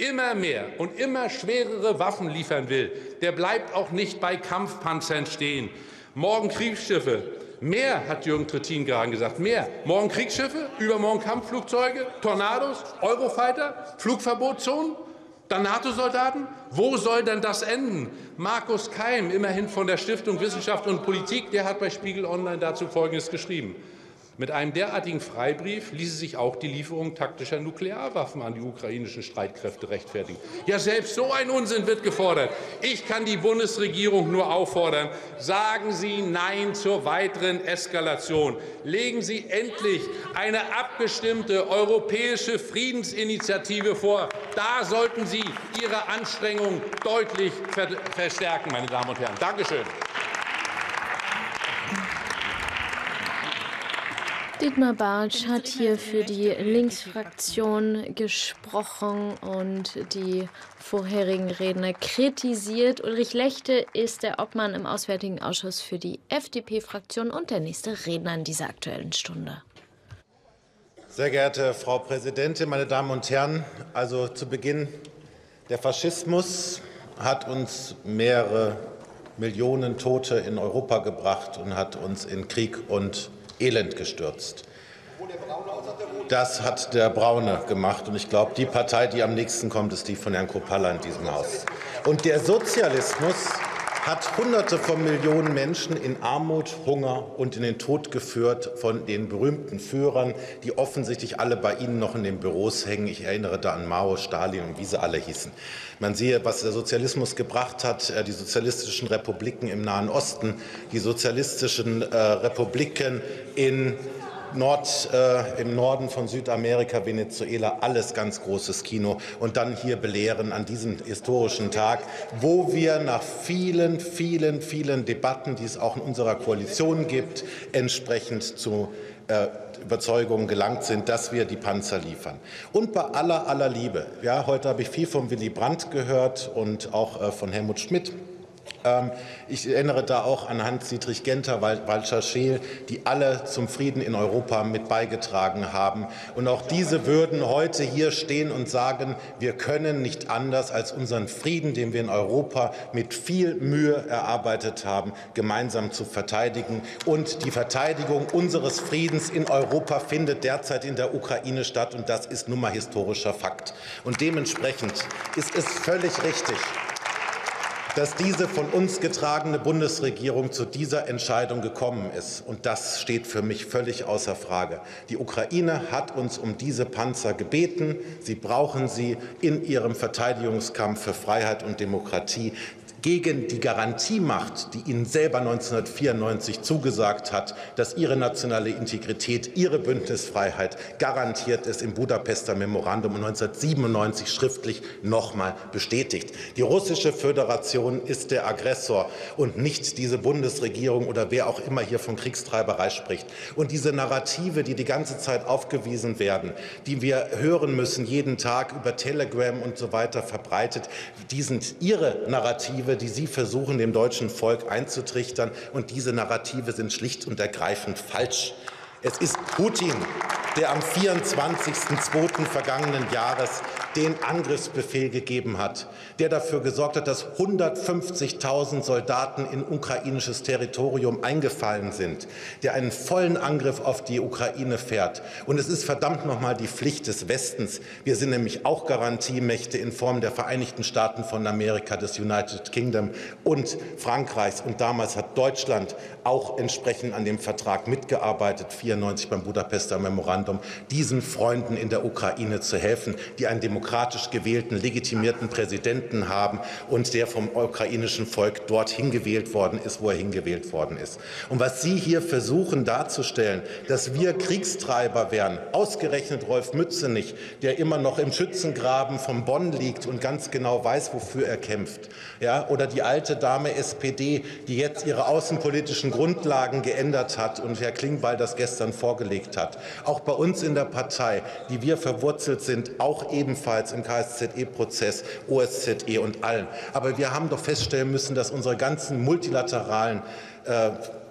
immer mehr und immer schwerere Waffen liefern will, der bleibt auch nicht bei Kampfpanzern stehen. Morgen Kriegsschiffe. Mehr, hat Jürgen Trittin gerade gesagt, mehr. Morgen Kriegsschiffe, übermorgen Kampfflugzeuge, Tornados, Eurofighter, Flugverbotszonen, dann NATO-Soldaten. Wo soll denn das enden? Markus Keim, immerhin von der Stiftung Wissenschaft und Politik, der hat bei Spiegel Online dazu Folgendes geschrieben. Mit einem derartigen Freibrief ließe sich auch die Lieferung taktischer Nuklearwaffen an die ukrainischen Streitkräfte rechtfertigen. Ja, selbst so ein Unsinn wird gefordert. Ich kann die Bundesregierung nur auffordern, sagen Sie Nein zur weiteren Eskalation. Legen Sie endlich eine abgestimmte europäische Friedensinitiative vor. Da sollten Sie Ihre Anstrengungen deutlich verstärken, meine Damen und Herren. Dankeschön. Dietmar Bartsch hat hier für die Linksfraktion gesprochen und die vorherigen Redner kritisiert. Ulrich Lechte ist der Obmann im Auswärtigen Ausschuss für die F D P-Fraktion und der nächste Redner in dieser Aktuellen Stunde. Sehr geehrte Frau Präsidentin, meine Damen und Herren! Also zu Beginn, der Faschismus hat uns mehrere Millionen Tote in Europa gebracht und hat uns in Krieg und Elend gestürzt. Das hat der Braune gemacht. Und ich glaube, die Partei, die am nächsten kommt, ist die von Herrn Kruppalla in diesem Haus. Und der Sozialismus hat Hunderte von Millionen Menschen in Armut, Hunger und in den Tod geführt von den berühmten Führern, die offensichtlich alle bei Ihnen noch in den Büros hängen. Ich erinnere da an Mao, Stalin und wie sie alle hießen. Man sehe, was der Sozialismus gebracht hat, die sozialistischen Republiken im Nahen Osten, die sozialistischen äh, Republiken in Nord, äh, im Norden von Südamerika, Venezuela, alles ganz großes Kino. Und dann hier belehren an diesem historischen Tag, wo wir nach vielen, vielen, vielen Debatten, die es auch in unserer Koalition gibt, entsprechend zu äh, Überzeugungen gelangt sind, dass wir die Panzer liefern. Und bei aller, aller Liebe, ja, heute habe ich viel von Willy Brandt gehört und auch äh, von Helmut Schmidt. Ich erinnere da auch an Hans-Dietrich Genter, Walter Scheel, die alle zum Frieden in Europa mit beigetragen haben. Und auch diese würden heute hier stehen und sagen, wir können nicht anders, als unseren Frieden, den wir in Europa mit viel Mühe erarbeitet haben, gemeinsam zu verteidigen. Und die Verteidigung unseres Friedens in Europa findet derzeit in der Ukraine statt. Und das ist nun mal historischer Fakt. Und dementsprechend ist es völlig richtig, dass diese von uns getragene Bundesregierung zu dieser Entscheidung gekommen ist. Und das steht für mich völlig außer Frage. Die Ukraine hat uns um diese Panzer gebeten. Sie brauchen sie in ihrem Verteidigungskampf für Freiheit und Demokratie gegen die Garantiemacht, die ihnen selber neunzehnhundertvierundneunzig zugesagt hat, dass ihre nationale Integrität, ihre Bündnisfreiheit garantiert ist, im Budapester Memorandum und neunzehnhundertsiebenundneunzig schriftlich noch mal bestätigt. Die Russische Föderation ist der Aggressor und nicht diese Bundesregierung oder wer auch immer hier von Kriegstreiberei spricht. Und diese Narrative, die die ganze Zeit aufgewiesen werden, die wir hören müssen, jeden Tag über Telegram und so weiter verbreitet, die sind Ihre Narrative, die Sie versuchen, dem deutschen Volk einzutrichtern. Und diese Narrative sind schlicht und ergreifend falsch. Es ist Putin, der am vierundzwanzigsten zweiten vergangenen Jahres den Angriffsbefehl gegeben hat, der dafür gesorgt hat, dass hundertfünfzigtausend Soldaten in ukrainisches Territorium eingefallen sind, der einen vollen Angriff auf die Ukraine fährt. Und es ist verdammt noch mal die Pflicht des Westens. Wir sind nämlich auch Garantiemächte in Form der Vereinigten Staaten von Amerika, des United Kingdom und Frankreichs. Und damals hat Deutschland auch entsprechend an dem Vertrag mitgearbeitet, vierundneunzig beim Budapester Memorandum, diesen Freunden in der Ukraine zu helfen, die einen demokratisch gewählten, legitimierten Präsidenten haben und der vom ukrainischen Volk dorthin gewählt worden ist, wo er hingewählt worden ist. Und was Sie hier versuchen darzustellen, dass wir Kriegstreiber wären, ausgerechnet Rolf Mützenich, der immer noch im Schützengraben von Bonn liegt und ganz genau weiß, wofür er kämpft, ja, oder die alte Dame S P D, die jetzt ihre außenpolitischen Grundlagen geändert hat und Herr Klingbeil das gestern vorgelegt hat. Auch bei uns in der Partei, die wir verwurzelt sind, auch ebenfalls im K S Z E-Prozess, O S Z E und allen. Aber wir haben doch feststellen müssen, dass unsere ganzen multilateralen äh,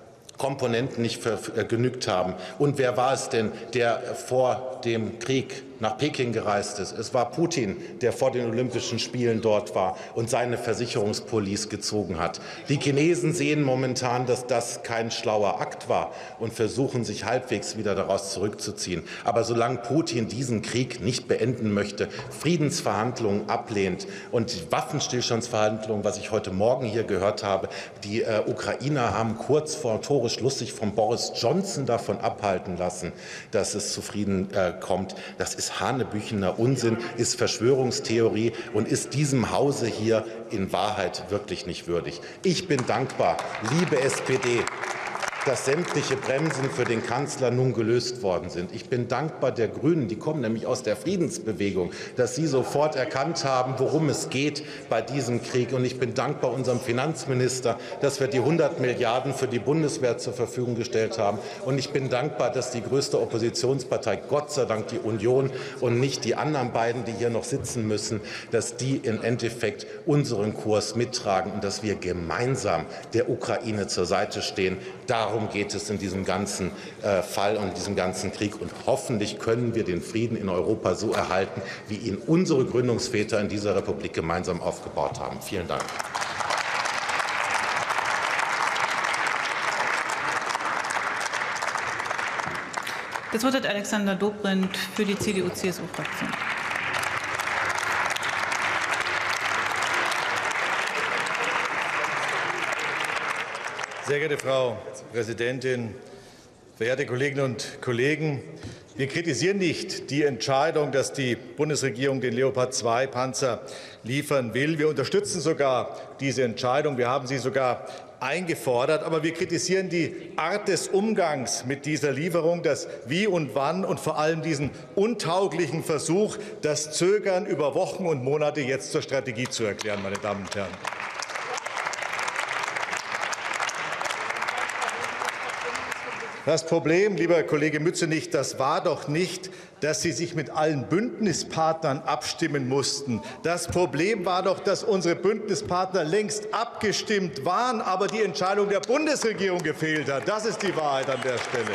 Komponenten nicht für, für, genügt haben. Und wer war es denn, der vor dem Krieg nach Peking gereist ist. Es war Putin, der vor den Olympischen Spielen dort war und seine Versicherungspolice gezogen hat. Die Chinesen sehen momentan, dass das kein schlauer Akt war und versuchen, sich halbwegs wieder daraus zurückzuziehen. Aber solange Putin diesen Krieg nicht beenden möchte, Friedensverhandlungen ablehnt und die Waffenstillstandsverhandlungen, was ich heute Morgen hier gehört habe, die äh, Ukrainer haben kurz vor Toreschluss sich von Boris Johnson davon abhalten lassen, dass es zu Frieden äh, kommt. Das ist hanebüchener Unsinn, ist Verschwörungstheorie und ist diesem Hause hier in Wahrheit wirklich nicht würdig. Ich bin dankbar, liebe S P D, dass sämtliche Bremsen für den Kanzler nun gelöst worden sind. Ich bin dankbar der Grünen, die kommen nämlich aus der Friedensbewegung, dass sie sofort erkannt haben, worum es geht bei diesem Krieg. Und ich bin dankbar unserem Finanzminister, dass wir die hundert Milliarden für die Bundeswehr zur Verfügung gestellt haben. Und ich bin dankbar, dass die größte Oppositionspartei, Gott sei Dank die Union und nicht die anderen beiden, die hier noch sitzen müssen, dass die im Endeffekt unseren Kurs mittragen und dass wir gemeinsam der Ukraine zur Seite stehen. Darum geht es in diesem ganzen äh, Fall und in diesem ganzen Krieg. Und hoffentlich können wir den Frieden in Europa so erhalten, wie ihn unsere Gründungsväter in dieser Republik gemeinsam aufgebaut haben. Vielen Dank. Das Wort hat Alexander Dobrindt für die C D U C S U-Fraktion. Sehr geehrte Frau Präsidentin, verehrte Kolleginnen und Kollegen! Wir kritisieren nicht die Entscheidung, dass die Bundesregierung den Leopard zwei Panzer liefern will. Wir unterstützen sogar diese Entscheidung. Wir haben sie sogar eingefordert. Aber wir kritisieren die Art des Umgangs mit dieser Lieferung, das Wie und Wann und vor allem diesen untauglichen Versuch, das Zögern über Wochen und Monate jetzt zur Strategie zu erklären, meine Damen und Herren. Das Problem, lieber Kollege Mützenich, das war doch nicht, dass Sie sich mit allen Bündnispartnern abstimmen mussten. Das Problem war doch, dass unsere Bündnispartner längst abgestimmt waren, aber die Entscheidung der Bundesregierung gefehlt hat. Das ist die Wahrheit an der Stelle.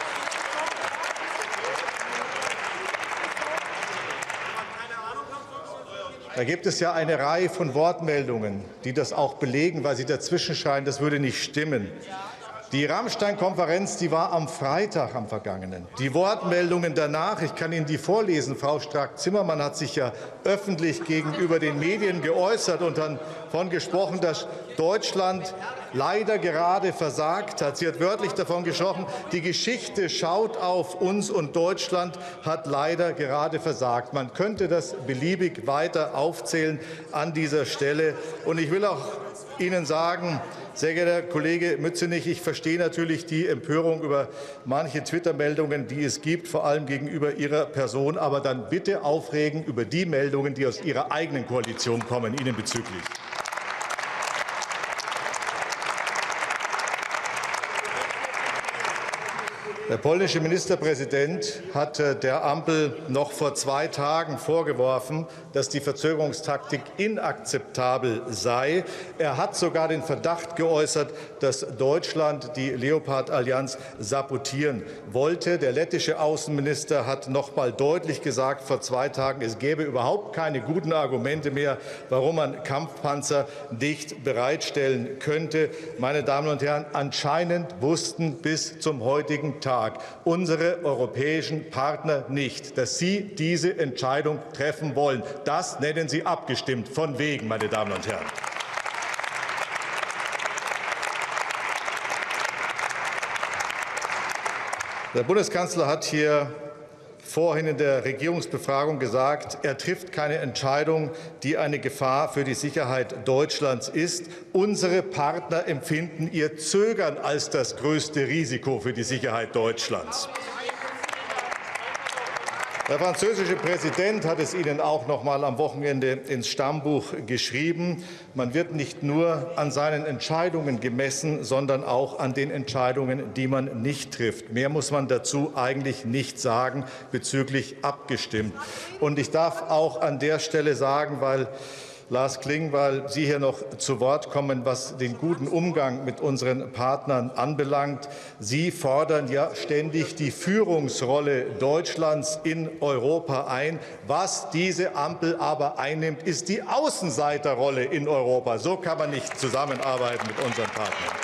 Da gibt es ja eine Reihe von Wortmeldungen, die das auch belegen, weil Sie dazwischen schreien, das würde nicht stimmen. Die Ramstein-Konferenz, die war am Freitag am vergangenen. Die Wortmeldungen danach, ich kann Ihnen die vorlesen. Frau Strack-Zimmermann hat sich ja öffentlich gegenüber den Medien geäußert und davon gesprochen, dass Deutschland leider gerade versagt hat. Sie hat wörtlich davon gesprochen, die Geschichte schaut auf uns und Deutschland hat leider gerade versagt. Man könnte das beliebig weiter aufzählen an dieser Stelle. Und ich will auch Ihnen sagen, sehr geehrter Kollege Mützenich, ich verstehe natürlich die Empörung über manche Twitter-Meldungen, die es gibt, vor allem gegenüber Ihrer Person. Aber dann bitte aufregen über die Meldungen, die aus Ihrer eigenen Koalition kommen, Ihnen bezüglich. Der polnische Ministerpräsident hat der Ampel noch vor zwei Tagen vorgeworfen, dass die Verzögerungstaktik inakzeptabel sei. Er hat sogar den Verdacht geäußert, dass Deutschland die Leopard-Allianz sabotieren wollte. Der lettische Außenminister hat noch mal deutlich gesagt vor zwei Tagen, es gäbe überhaupt keine guten Argumente mehr, warum man Kampfpanzer nicht bereitstellen könnte. Meine Damen und Herren, anscheinend wussten bis zum heutigen Tag unsere europäischen Partner nicht, dass sie diese Entscheidung treffen wollen. Das nennen Sie abgestimmt. Von wegen, meine Damen und Herren. Der Bundeskanzler hat hier vorhin in der Regierungsbefragung gesagt, er trifft keine Entscheidung, die eine Gefahr für die Sicherheit Deutschlands ist. Unsere Partner empfinden ihr Zögern als das größte Risiko für die Sicherheit Deutschlands. Der französische Präsident hat es Ihnen auch noch mal am Wochenende ins Stammbuch geschrieben. Man wird nicht nur an seinen Entscheidungen gemessen, sondern auch an den Entscheidungen, die man nicht trifft. Mehr muss man dazu eigentlich nicht sagen bezüglich abgestimmt. Und ich darf auch an der Stelle sagen, weil Lars Klingbeil, Sie hier noch zu Wort kommen, was den guten Umgang mit unseren Partnern anbelangt. Sie fordern ja ständig die Führungsrolle Deutschlands in Europa ein. Was diese Ampel aber einnimmt, ist die Außenseiterrolle in Europa. So kann man nicht zusammenarbeiten mit unseren Partnern.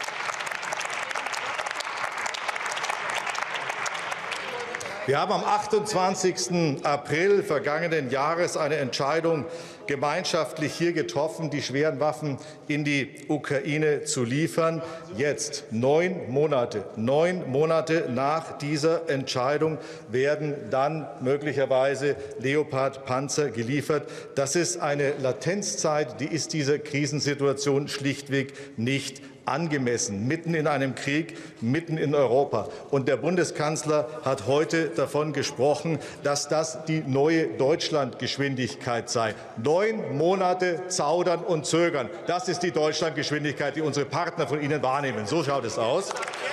Wir haben am achtundzwanzigsten April vergangenen Jahres eine Entscheidung gemeinschaftlich hier getroffen, die schweren Waffen in die Ukraine zu liefern. Jetzt, neun Monate, neun Monate nach dieser Entscheidung, werden dann möglicherweise Leopard-Panzer geliefert. Das ist eine Latenzzeit, die ist dieser Krisensituation schlichtweg nicht angemessen, mitten in einem Krieg, mitten in Europa. Und der Bundeskanzler hat heute davon gesprochen, dass das die neue Deutschlandgeschwindigkeit sei. Neun Monate zaudern und zögern. Das ist die Deutschlandgeschwindigkeit, die unsere Partner von Ihnen wahrnehmen. So schaut es aus.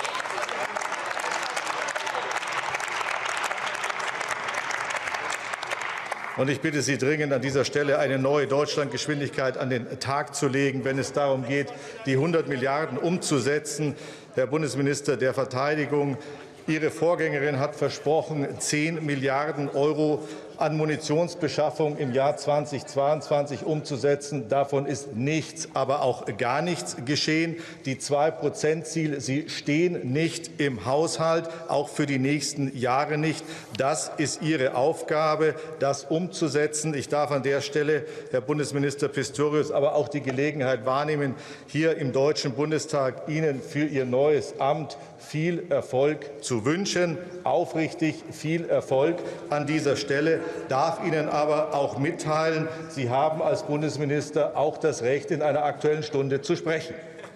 Und ich bitte Sie dringend, an dieser Stelle eine neue Deutschlandgeschwindigkeit an den Tag zu legen, wenn es darum geht, die hundert Milliarden umzusetzen. Herr Bundesminister der Verteidigung, Ihre Vorgängerin hat versprochen, zehn Milliarden Euro an Munitionsbeschaffung im Jahr zweitausendzweiundzwanzig umzusetzen. Davon ist nichts, aber auch gar nichts geschehen. Die zwei Prozent Ziel, sie stehen nicht im Haushalt, auch für die nächsten Jahre nicht. Das ist Ihre Aufgabe, das umzusetzen. Ich darf an der Stelle, Herr Bundesminister Pistorius, aber auch die Gelegenheit wahrnehmen, hier im Deutschen Bundestag Ihnen für Ihr neues Amt viel Erfolg zu wünschen. Aufrichtig viel Erfolg an dieser Stelle. Darf Ihnen aber auch mitteilen, Sie haben als Bundesminister auch das Recht, in einer Aktuellen Stunde zu sprechen.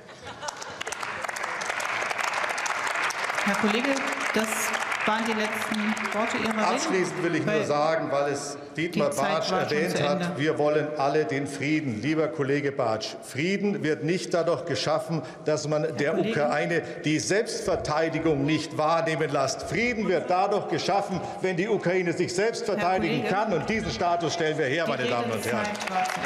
Herr Kollege, das waren die letzten Worte Ihrer Rede. Abschließend will ich nur sagen, weil es Dietmar Bartsch erwähnt hat, wir wollen alle den Frieden. Lieber Kollege Bartsch, Frieden wird nicht dadurch geschaffen, dass man der Ukraine die Selbstverteidigung nicht wahrnehmen lässt. Frieden wird dadurch geschaffen, wenn die Ukraine sich selbst verteidigen kann. Und diesen Status stellen wir her, meine Damen und Herren.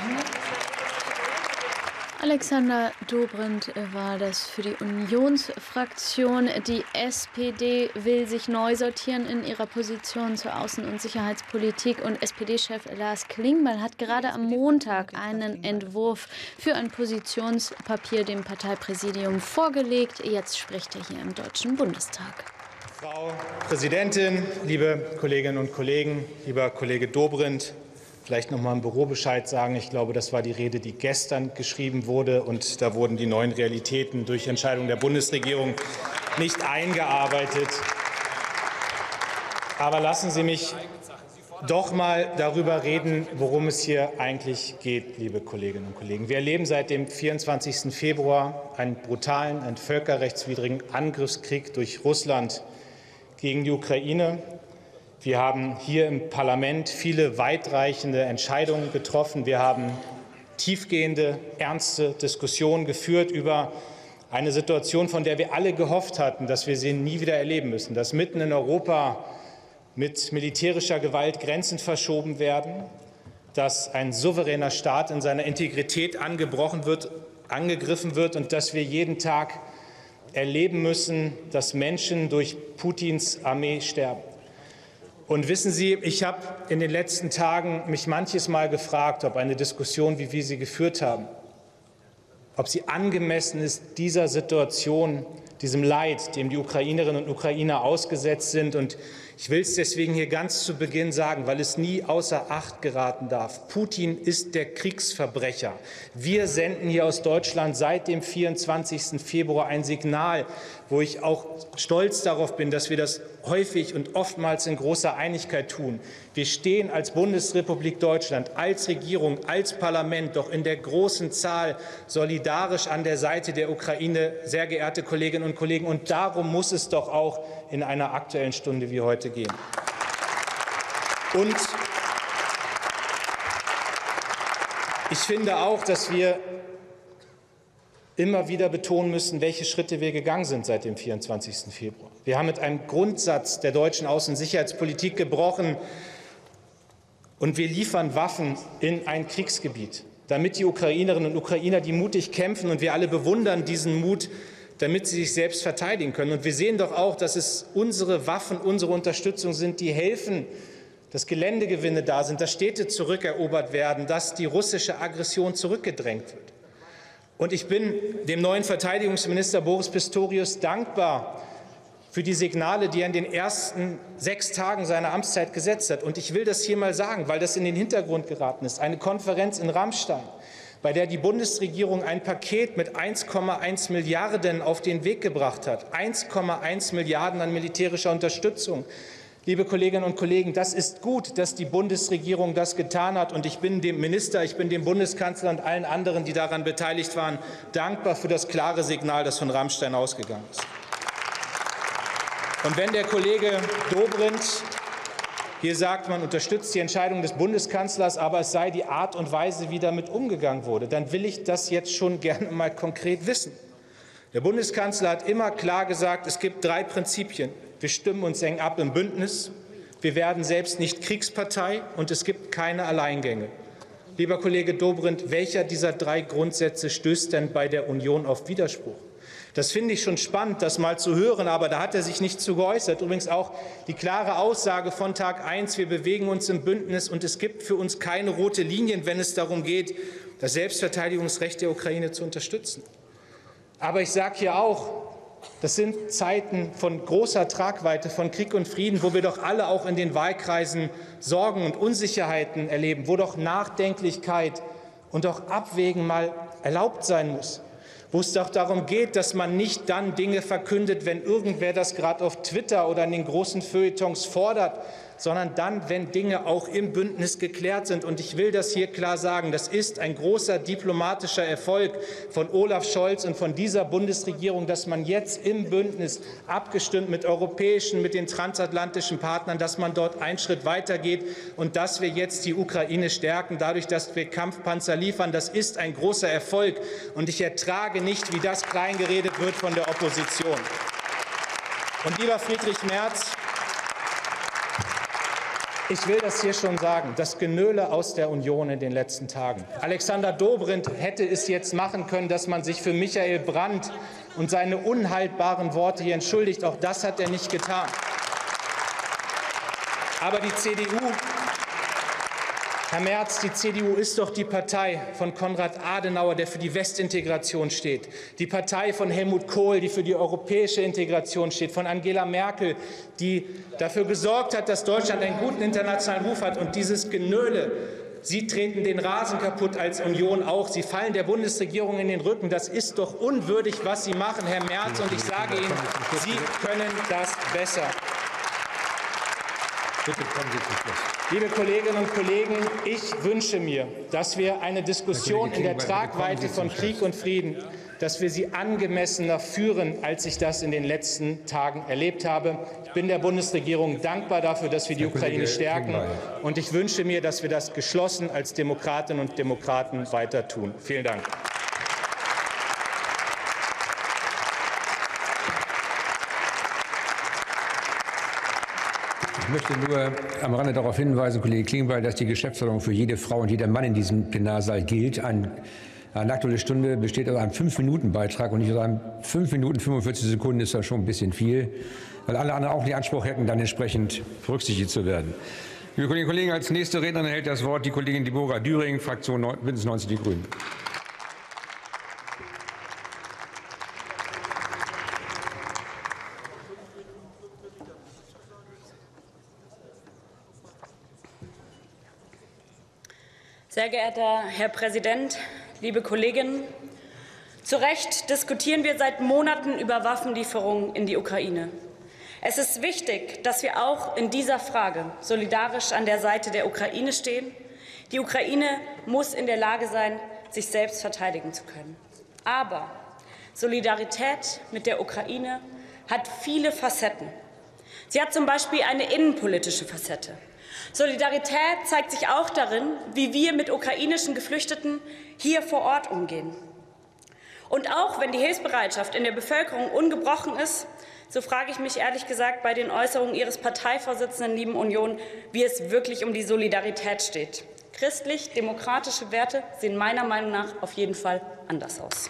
Alexander Dobrindt war das für die Unionsfraktion. Die S P D will sich neu sortieren in ihrer Position zur Außen- und Sicherheitspolitik. Und S P D-Chef Lars Klingbeil hat gerade am Montag einen Entwurf für ein Positionspapier dem Parteipräsidium vorgelegt. Jetzt spricht er hier im Deutschen Bundestag. Frau Präsidentin, liebe Kolleginnen und Kollegen, lieber Kollege Dobrindt, vielleicht noch mal einen Bürobescheid sagen. Ich glaube, das war die Rede, die gestern geschrieben wurde. Und da wurden die neuen Realitäten durch Entscheidung der Bundesregierung nicht eingearbeitet. Aber lassen Sie mich doch mal darüber reden, worum es hier eigentlich geht, liebe Kolleginnen und Kollegen. Wir erleben seit dem vierundzwanzigsten Februar einen brutalen, einen völkerrechtswidrigen Angriffskrieg durch Russland gegen die Ukraine. Wir haben hier im Parlament viele weitreichende Entscheidungen getroffen. Wir haben tiefgehende, ernste Diskussionen geführt über eine Situation, von der wir alle gehofft hatten, dass wir sie nie wieder erleben müssen, dass mitten in Europa mit militärischer Gewalt Grenzen verschoben werden, dass ein souveräner Staat in seiner Integrität angebrochen wird, angegriffen wird und dass wir jeden Tag erleben müssen, dass Menschen durch Putins Armee sterben. Und wissen Sie, ich habe in den letzten Tagen mich manches Mal gefragt, ob eine Diskussion, wie wir sie geführt haben, ob sie angemessen ist dieser Situation, diesem Leid, dem die Ukrainerinnen und Ukrainer ausgesetzt sind. Und ich will es deswegen hier ganz zu Beginn sagen, weil es nie außer Acht geraten darf. Putin ist der Kriegsverbrecher. Wir senden hier aus Deutschland seit dem vierundzwanzigsten Februar ein Signal, wo ich auch stolz darauf bin, dass wir das häufig und oftmals in großer Einigkeit tun. Wir stehen als Bundesrepublik Deutschland, als Regierung, als Parlament doch in der großen Zahl solidarisch an der Seite der Ukraine, sehr geehrte Kolleginnen und Kollegen. Und darum muss es doch auch in einer Aktuellen Stunde wie heute gehen. Und ich finde auch, dass wir immer wieder betonen müssen, welche Schritte wir gegangen sind seit dem vierundzwanzigsten Februar. Wir haben mit einem Grundsatz der deutschen Außen- und Sicherheitspolitik gebrochen, und wir liefern Waffen in ein Kriegsgebiet. damit die Ukrainerinnen und Ukrainer, die mutig kämpfen, und wir alle bewundern diesen Mut, damit sie sich selbst verteidigen können. Und wir sehen doch auch, dass es unsere Waffen, unsere Unterstützung sind, die helfen, dass Geländegewinne da sind, dass Städte zurückerobert werden, dass die russische Aggression zurückgedrängt wird. Und ich bin dem neuen Verteidigungsminister Boris Pistorius dankbar für die Signale, die er in den ersten sechs Tagen seiner Amtszeit gesetzt hat. Und ich will das hier mal sagen, weil das in den Hintergrund geraten ist. Eine Konferenz in Ramstein, bei der die Bundesregierung ein Paket mit eins Komma eins Milliarden auf den Weg gebracht hat. eins Komma eins Milliarden an militärischer Unterstützung. Liebe Kolleginnen und Kollegen, das ist gut, dass die Bundesregierung das getan hat. Und ich bin dem Minister, ich bin dem Bundeskanzler und allen anderen, die daran beteiligt waren, dankbar für das klare Signal, das von Ramstein ausgegangen ist. Und wenn der Kollege Dobrindt hier sagt, man unterstützt die Entscheidung des Bundeskanzlers, aber es sei die Art und Weise, wie damit umgegangen wurde, dann will ich das jetzt schon gerne mal konkret wissen. Der Bundeskanzler hat immer klar gesagt, es gibt drei Prinzipien. Wir stimmen uns eng ab im Bündnis, wir werden selbst nicht Kriegspartei und es gibt keine Alleingänge. Lieber Kollege Dobrindt, welcher dieser drei Grundsätze stößt denn bei der Union auf Widerspruch? Das finde ich schon spannend, das mal zu hören, aber da hat er sich nicht zu geäußert. Übrigens auch die klare Aussage von Tag eins, wir bewegen uns im Bündnis und es gibt für uns keine rote Linien, wenn es darum geht, das Selbstverteidigungsrecht der Ukraine zu unterstützen. Aber ich sage hier auch, das sind Zeiten von großer Tragweite, von Krieg und Frieden, wo wir doch alle auch in den Wahlkreisen Sorgen und Unsicherheiten erleben, wo doch Nachdenklichkeit und auch Abwägen mal erlaubt sein muss. Wo es doch darum geht, dass man nicht dann Dinge verkündet, wenn irgendwer das gerade auf Twitter oder in den großen Feuilletons fordert, sondern dann, wenn Dinge auch im Bündnis geklärt sind. Und ich will das hier klar sagen, das ist ein großer diplomatischer Erfolg von Olaf Scholz und von dieser Bundesregierung, dass man jetzt im Bündnis, abgestimmt mit europäischen, mit den transatlantischen Partnern, dass man dort einen Schritt weitergeht und dass wir jetzt die Ukraine stärken, dadurch, dass wir Kampfpanzer liefern. Das ist ein großer Erfolg. Und ich ertrage nicht, wie das kleingeredet wird von der Opposition. Und lieber Friedrich Merz, ich will das hier schon sagen, das Genöle aus der Union in den letzten Tagen. Alexander Dobrindt hätte es jetzt machen können, dass man sich für Michael Brandt und seine unhaltbaren Worte hier entschuldigt. Auch das hat er nicht getan. Aber die C D U, Herr Merz, die C D U ist doch die Partei von Konrad Adenauer, der für die Westintegration steht, die Partei von Helmut Kohl, die für die europäische Integration steht, von Angela Merkel, die dafür gesorgt hat, dass Deutschland einen guten internationalen Ruf hat. Und dieses Genöle, Sie treten den Rasen kaputt als Union auch, Sie fallen der Bundesregierung in den Rücken, das ist doch unwürdig, was Sie machen, Herr Merz. Und ich sage Ihnen, Sie können das besser. Bitte kommen Sie zum Schluss. Liebe Kolleginnen und Kollegen, ich wünsche mir, dass wir eine Diskussion in der Tragweite von Krieg und Frieden, dass wir sie angemessener führen, als ich das in den letzten Tagen erlebt habe. Ich bin der Bundesregierung dankbar dafür, dass wir die Ukraine stärken. Und ich wünsche mir, dass wir das geschlossen als Demokratinnen und Demokraten weiter tun. Vielen Dank. Ich möchte nur am Rande darauf hinweisen, Kollege Klingbeil, dass die Geschäftsordnung für jede Frau und jeder Mann in diesem Plenarsaal gilt. Ein, eine Aktuelle Stunde besteht aus einem fünf-Minuten-Beitrag und nicht aus einem fünf Minuten fünfundvierzig Sekunden ist das schon ein bisschen viel, weil alle anderen auch den Anspruch hätten, dann entsprechend berücksichtigt zu werden. Liebe Kolleginnen und Kollegen, als nächste Rednerin erhält das Wort die Kollegin Deborah Düring, Fraktion Bündnis neunzig Die Grünen. Sehr geehrter Herr Präsident, liebe Kolleginnen! Zu Recht diskutieren wir seit Monaten über Waffenlieferungen in die Ukraine. Es ist wichtig, dass wir auch in dieser Frage solidarisch an der Seite der Ukraine stehen. Die Ukraine muss in der Lage sein, sich selbst verteidigen zu können. Aber Solidarität mit der Ukraine hat viele Facetten. Sie hat zum Beispiel eine innenpolitische Facette. Solidarität zeigt sich auch darin, wie wir mit ukrainischen Geflüchteten hier vor Ort umgehen. Und auch wenn die Hilfsbereitschaft in der Bevölkerung ungebrochen ist, so frage ich mich ehrlich gesagt bei den Äußerungen Ihres Parteivorsitzenden, lieben Union, wie es wirklich um die Solidarität steht. Christlich-demokratische Werte sehen meiner Meinung nach auf jeden Fall anders aus.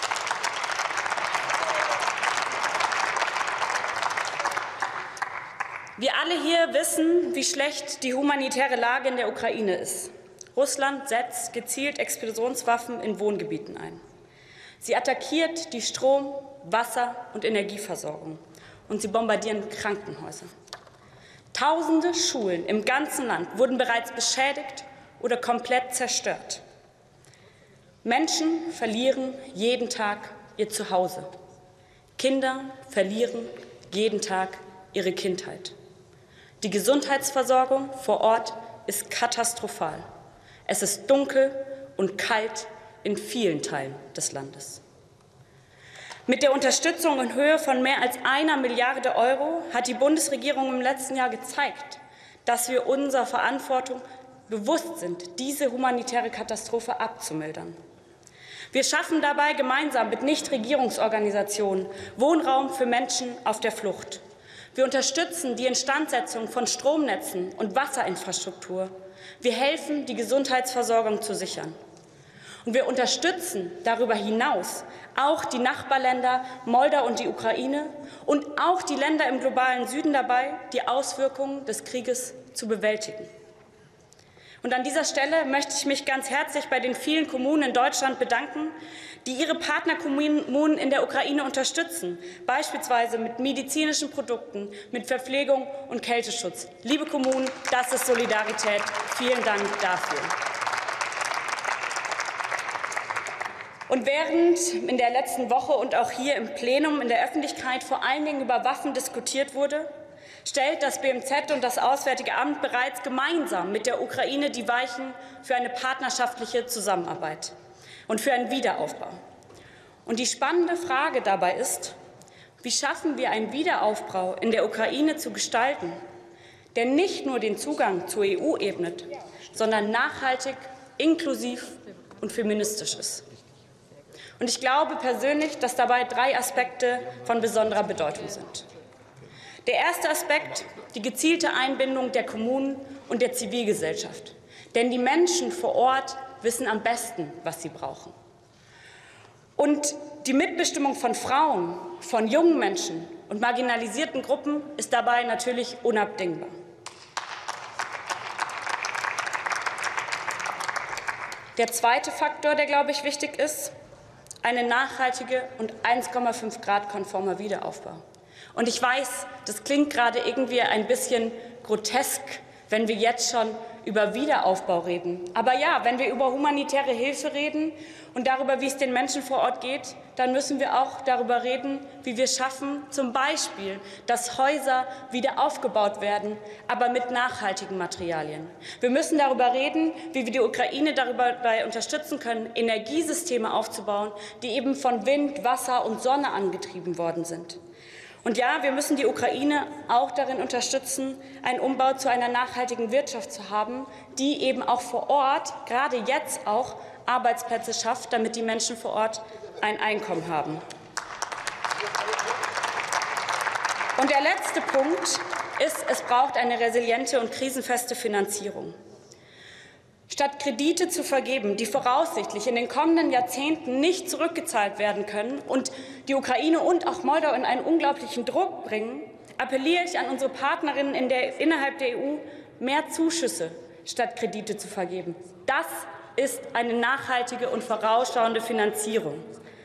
Wir alle hier wissen, wie schlecht die humanitäre Lage in der Ukraine ist. Russland setzt gezielt Explosionswaffen in Wohngebieten ein. Sie attackiert die Strom-, Wasser- und Energieversorgung. Und sie bombardieren Krankenhäuser. Tausende Schulen im ganzen Land wurden bereits beschädigt oder komplett zerstört. Menschen verlieren jeden Tag ihr Zuhause. Kinder verlieren jeden Tag ihre Kindheit. Die Gesundheitsversorgung vor Ort ist katastrophal. Es ist dunkel und kalt in vielen Teilen des Landes. Mit der Unterstützung in Höhe von mehr als einer Milliarde Euro hat die Bundesregierung im letzten Jahr gezeigt, dass wir unserer Verantwortung bewusst sind, diese humanitäre Katastrophe abzumildern. Wir schaffen dabei gemeinsam mit Nichtregierungsorganisationen Wohnraum für Menschen auf der Flucht. Wir unterstützen die Instandsetzung von Stromnetzen und Wasserinfrastruktur. Wir helfen, die Gesundheitsversorgung zu sichern. Und wir unterstützen darüber hinaus auch die Nachbarländer Moldau und die Ukraine und auch die Länder im globalen Süden dabei, die Auswirkungen des Krieges zu bewältigen. Und an dieser Stelle möchte ich mich ganz herzlich bei den vielen Kommunen in Deutschland bedanken, die ihre Partnerkommunen in der Ukraine unterstützen, beispielsweise mit medizinischen Produkten, mit Verpflegung und Kälteschutz. Liebe Kommunen, das ist Solidarität. Vielen Dank dafür. Und während in der letzten Woche und auch hier im Plenum in der Öffentlichkeit vor allen Dingen über Waffen diskutiert wurde, stellt das B M Z und das Auswärtige Amt bereits gemeinsam mit der Ukraine die Weichen für eine partnerschaftliche Zusammenarbeit und für einen Wiederaufbau. Und die spannende Frage dabei ist, wie schaffen wir einen Wiederaufbau in der Ukraine zu gestalten, der nicht nur den Zugang zur E U ebnet, sondern nachhaltig, inklusiv und feministisch ist. Und ich glaube persönlich, dass dabei drei Aspekte von besonderer Bedeutung sind. Der erste Aspekt, die gezielte Einbindung der Kommunen und der Zivilgesellschaft. Denn die Menschen vor Ort wissen am besten, was sie brauchen. Und die Mitbestimmung von Frauen, von jungen Menschen und marginalisierten Gruppen ist dabei natürlich unabdingbar. Der zweite Faktor, der, glaube ich, wichtig ist, eine nachhaltige und eins Komma fünf Grad konformer Wiederaufbau. Und ich weiß, das klingt gerade irgendwie ein bisschen grotesk, wenn wir jetzt schon über Wiederaufbau reden. Aber ja, wenn wir über humanitäre Hilfe reden und darüber, wie es den Menschen vor Ort geht, dann müssen wir auch darüber reden, wie wir schaffen, zum Beispiel, dass Häuser wieder aufgebaut werden, aber mit nachhaltigen Materialien. Wir müssen darüber reden, wie wir die Ukraine dabei unterstützen können, Energiesysteme aufzubauen, die eben von Wind, Wasser und Sonne angetrieben worden sind. Und ja, wir müssen die Ukraine auch darin unterstützen, einen Umbau zu einer nachhaltigen Wirtschaft zu haben, die eben auch vor Ort, gerade jetzt auch, Arbeitsplätze schafft, damit die Menschen vor Ort ein Einkommen haben. Und der letzte Punkt ist, es braucht eine resiliente und krisenfeste Finanzierung. Statt Kredite zu vergeben, die voraussichtlich in den kommenden Jahrzehnten nicht zurückgezahlt werden können und die Ukraine und auch Moldau in einen unglaublichen Druck bringen, appelliere ich an unsere Partnerinnen in der, innerhalb der E U, mehr Zuschüsse statt Kredite zu vergeben. Das ist eine nachhaltige und vorausschauende Finanzierung.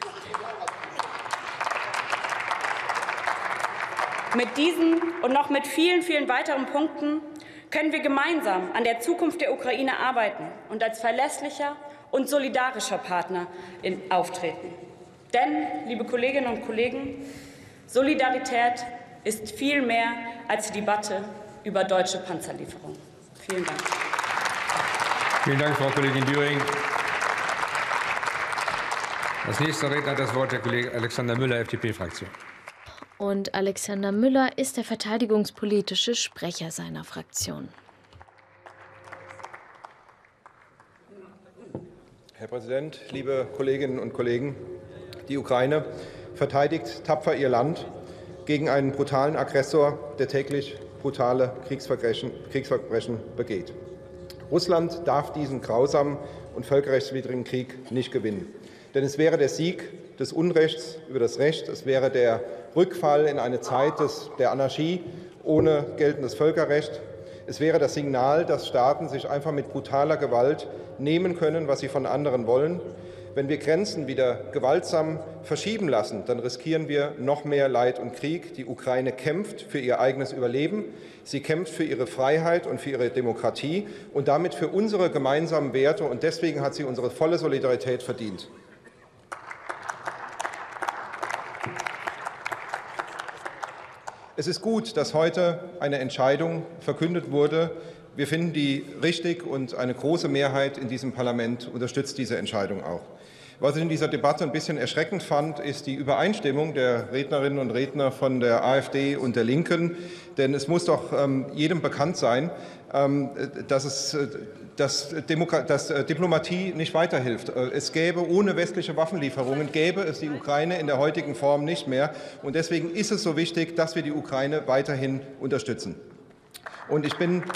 Mit diesen und noch mit vielen, vielen weiteren Punkten können wir gemeinsam an der Zukunft der Ukraine arbeiten und als verlässlicher und solidarischer Partner in, auftreten. Denn, liebe Kolleginnen und Kollegen, Solidarität ist viel mehr als die Debatte über deutsche Panzerlieferungen. Vielen Dank. Vielen Dank, Frau Kollegin Düring. Als nächster Redner hat das Wort der Kollege Alexander Müller, F D P-Fraktion. Und Alexander Müller ist der verteidigungspolitische Sprecher seiner Fraktion. Herr Präsident, liebe Kolleginnen und Kollegen! Die Ukraine verteidigt tapfer ihr Land gegen einen brutalen Aggressor, der täglich brutale Kriegsverbrechen, Kriegsverbrechen begeht. Russland darf diesen grausamen und völkerrechtswidrigen Krieg nicht gewinnen. Denn es wäre der Sieg des Unrechts über das Recht, es wäre der Rückfall in eine Zeit des, der Anarchie ohne geltendes Völkerrecht. Es wäre das Signal, dass Staaten sich einfach mit brutaler Gewalt nehmen können, was sie von anderen wollen. Wenn wir Grenzen wieder gewaltsam verschieben lassen, dann riskieren wir noch mehr Leid und Krieg. Die Ukraine kämpft für ihr eigenes Überleben. Sie kämpft für ihre Freiheit und für ihre Demokratie und damit für unsere gemeinsamen Werte. Und deswegen hat sie unsere volle Solidarität verdient. Es ist gut, dass heute eine Entscheidung verkündet wurde. Wir finden die richtig, und eine große Mehrheit in diesem Parlament unterstützt diese Entscheidung auch. Was ich in dieser Debatte ein bisschen erschreckend fand, ist die Übereinstimmung der Rednerinnen und Redner von der AfD und der Linken. Denn es muss doch ähm, jedem bekannt sein, ähm, dass, es, dass, Demokra dass Diplomatie nicht weiterhilft. Es gäbe ohne westliche Waffenlieferungen, gäbe es die Ukraine in der heutigen Form nicht mehr. Und deswegen ist es so wichtig, dass wir die Ukraine weiterhin unterstützen. Und ich bin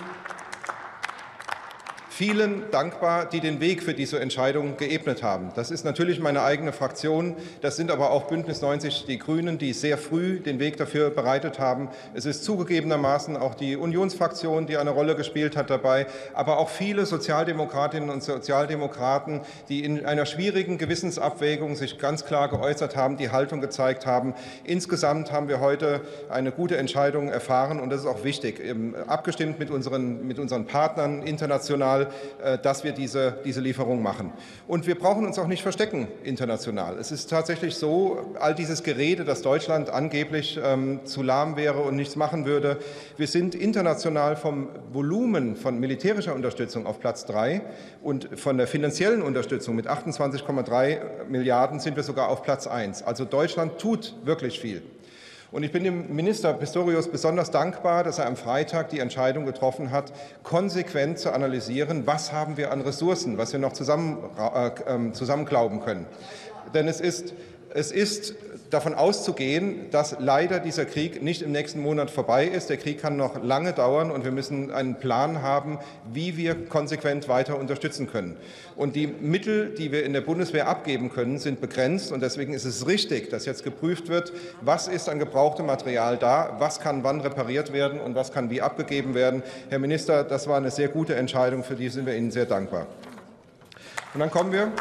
vielen dankbar, die den Weg für diese Entscheidung geebnet haben. Das ist natürlich meine eigene Fraktion, das sind aber auch Bündnis neunzig Die Grünen, die sehr früh den Weg dafür bereitet haben. Es ist zugegebenermaßen auch die Unionsfraktion, die eine Rolle gespielt hat dabei, aber auch viele Sozialdemokratinnen und Sozialdemokraten, die in einer schwierigen Gewissensabwägung sich ganz klar geäußert haben, die Haltung gezeigt haben. Insgesamt haben wir heute eine gute Entscheidung erfahren, und das ist auch wichtig, abgestimmt mit unseren, mit unseren Partnern international, dass wir diese, diese Lieferung machen. Und wir brauchen uns auch nicht verstecken international. Es ist tatsächlich so, all dieses Gerede, dass Deutschland angeblich ähm, zu lahm wäre und nichts machen würde. Wir sind international vom Volumen von militärischer Unterstützung auf Platz drei, und von der finanziellen Unterstützung mit achtundzwanzig Komma drei Milliarden sind wir sogar auf Platz eins. Also Deutschland tut wirklich viel. Und ich bin dem Minister Pistorius besonders dankbar, dass er am Freitag die Entscheidung getroffen hat, konsequent zu analysieren, was haben wir an Ressourcen, was wir noch zusammen, äh, zusammenklauben können. Denn es ist, es ist davon auszugehen, dass leider dieser Krieg nicht im nächsten Monat vorbei ist. Der Krieg kann noch lange dauern, und wir müssen einen Plan haben, wie wir konsequent weiter unterstützen können. Und die Mittel, die wir in der Bundeswehr abgeben können, sind begrenzt, und deswegen ist es richtig, dass jetzt geprüft wird, was ist an gebrauchtem Material da, was kann wann repariert werden und was kann wie abgegeben werden. Herr Minister, das war eine sehr gute Entscheidung, für die sind wir Ihnen sehr dankbar. Und dann kommen wir